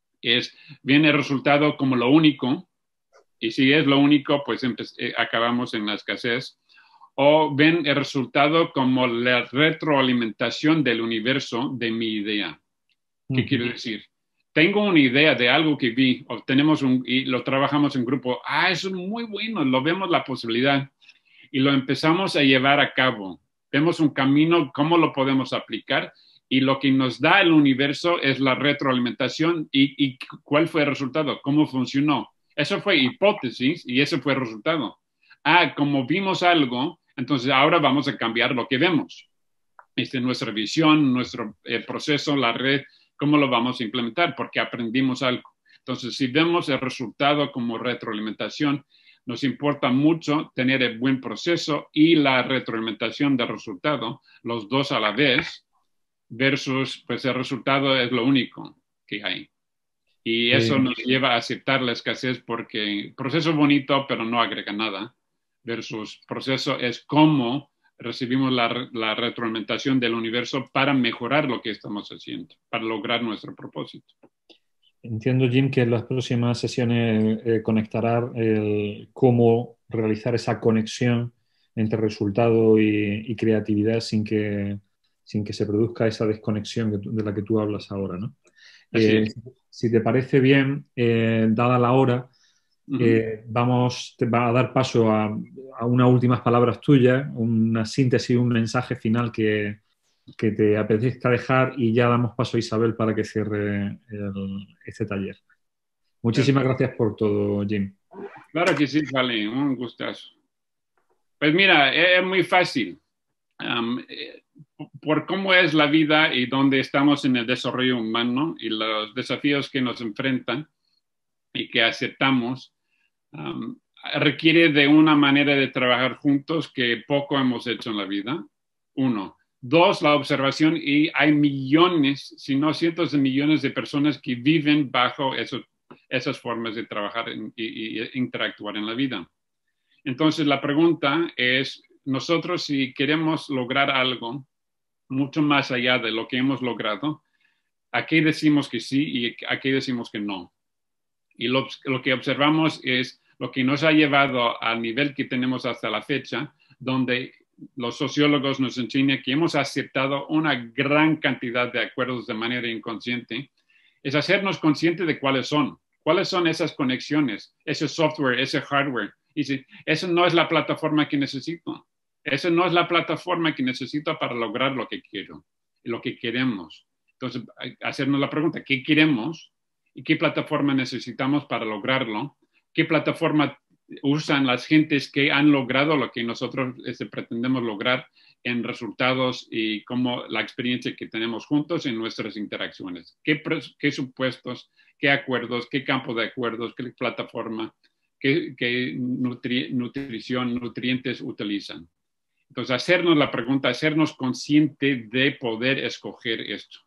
viene el resultado como lo único, y si es lo único, pues acabamos en la escasez, o ven el resultado como la retroalimentación del universo de mi idea. ¿Qué quiero decir? Tengo una idea de algo que vi, o y lo trabajamos en grupo, eso es muy bueno, lo vemos la posibilidad, y lo empezamos a llevar a cabo. Vemos un camino, cómo lo podemos aplicar, y lo que nos da el universo es la retroalimentación y cuál fue el resultado, cómo funcionó. Eso fue hipótesis y ese fue el resultado. Como vimos algo, entonces ahora vamos a cambiar lo que vemos. Nuestra visión, nuestro proceso, la red, cómo lo vamos a implementar, porque aprendimos algo. Entonces, si vemos el resultado como retroalimentación, nos importa mucho tener el buen proceso y la retroalimentación del resultado, los dos a la vez, versus pues el resultado es lo único que hay. Y eso nos lleva a aceptar la escasez porque proceso es bonito, pero no agrega nada, versus proceso es cómo recibimos la retroalimentación del universo para mejorar lo que estamos haciendo, para lograr nuestro propósito. Entiendo, Jim, que en las próximas sesiones conectará cómo realizar esa conexión entre resultado y creatividad sin que se produzca esa desconexión de la que tú hablas ahora, ¿no? Si te parece bien, dada la hora, te va a dar paso a unas últimas palabras tuyas, una síntesis, un mensaje final que te apetezca dejar y ya damos paso a Isabel para que cierre este taller. Muchísimas gracias por todo, Jim. Claro que sí, vale, un gustazo. Pues mira, es muy fácil. Por cómo es la vida y dónde estamos en el desarrollo humano y los desafíos que nos enfrentan y que aceptamos, requiere de una manera de trabajar juntos que poco hemos hecho en la vida. 1. 2, la observación, y hay millones, si no cientos de millones de personas que viven bajo esas formas de trabajar y interactuar en la vida. Entonces, la pregunta es, nosotros si queremos lograr algo mucho más allá de lo que hemos logrado, ¿a qué decimos que sí y a qué decimos que no? Y lo que observamos es lo que nos ha llevado al nivel que tenemos hasta la fecha, donde los sociólogos nos enseñan que hemos aceptado una gran cantidad de acuerdos de manera inconsciente, es hacernos conscientes de cuáles son esas conexiones, ese software, ese hardware. Y si, esa no es la plataforma que necesito. Esa no es la plataforma que necesito para lograr lo que quiero, lo que queremos. Entonces, hacernos la pregunta, ¿qué queremos? ¿Y qué plataforma necesitamos para lograrlo? ¿Qué plataforma usan las gentes que han logrado lo que nosotros pretendemos lograr en resultados y cómo la experiencia que tenemos juntos en nuestras interacciones? ¿Qué supuestos, qué acuerdos, qué campo de acuerdos, qué plataforma, qué nutrición, nutrientes utilizan? Entonces, hacernos la pregunta, hacernos consciente de poder escoger esto.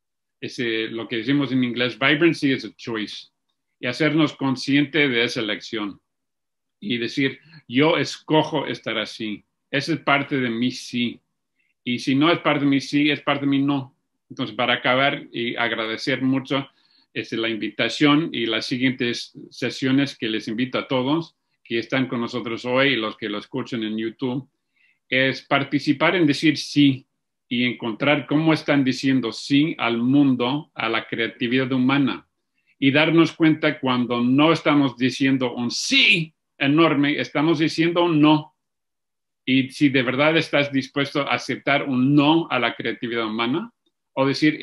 Lo que decimos en inglés, vibrancy is a choice. Y hacernos consciente de esa elección. Y decir, yo escojo estar así. Esa es parte de mi sí. Y si no es parte de mi sí, es parte de mi no. Entonces, para acabar y agradecer mucho la invitación y las siguientes sesiones que les invito a todos que están con nosotros hoy y los que lo escuchan en YouTube, es participar en decir sí y encontrar cómo están diciendo sí al mundo, a la creatividad humana. Y darnos cuenta cuando no estamos diciendo un sí enorme, estamos diciendo un no. Y si de verdad estás dispuesto a aceptar un no a la creatividad humana, o decir,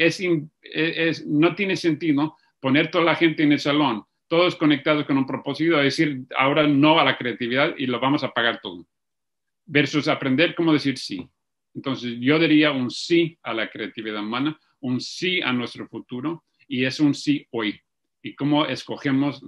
no tiene sentido poner toda la gente en el salón, todos conectados con un propósito, a decir ahora no a la creatividad y lo vamos a pagar todo. Versus aprender cómo decir sí. Entonces yo diría un sí a la creatividad humana, un sí a nuestro futuro, y es un sí hoy. Y cómo escogemos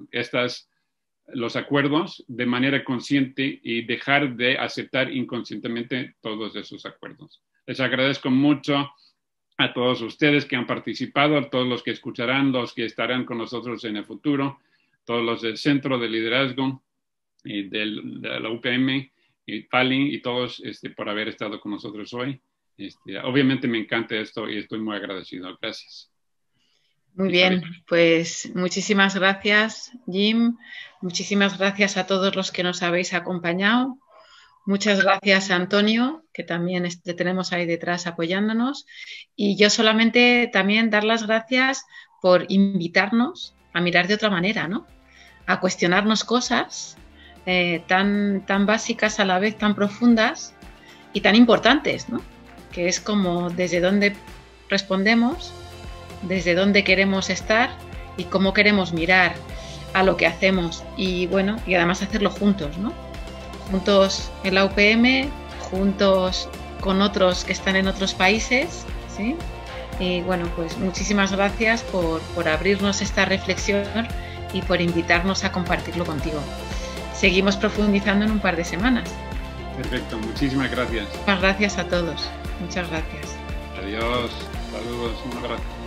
los acuerdos de manera consciente y dejar de aceptar inconscientemente todos esos acuerdos. Les agradezco mucho a todos ustedes que han participado, a todos los que escucharán, los que estarán con nosotros en el futuro, todos los del Centro de Liderazgo y de la UPM, y Fali y todos por haber estado con nosotros hoy. Obviamente me encanta esto y estoy muy agradecido. Gracias. Muy bien, pues muchísimas gracias, Jim. Muchísimas gracias a todos los que nos habéis acompañado. Muchas gracias a Antonio, que también tenemos ahí detrás apoyándonos. Y yo solamente también dar las gracias por invitarnos a mirar de otra manera, ¿no? A cuestionarnos cosas tan básicas a la vez, tan profundas y tan importantes, ¿no? Que es como desde dónde respondemos, desde dónde queremos estar y cómo queremos mirar a lo que hacemos. Y bueno, y además hacerlo juntos, ¿no? Juntos en la UPM, juntos con otros que están en otros países, ¿sí? Y bueno, pues muchísimas gracias por abrirnos esta reflexión y por invitarnos a compartirlo contigo. Seguimos profundizando en un par de semanas. Perfecto, muchísimas gracias. Muchas gracias a todos. Muchas gracias. Adiós, saludos, un abrazo.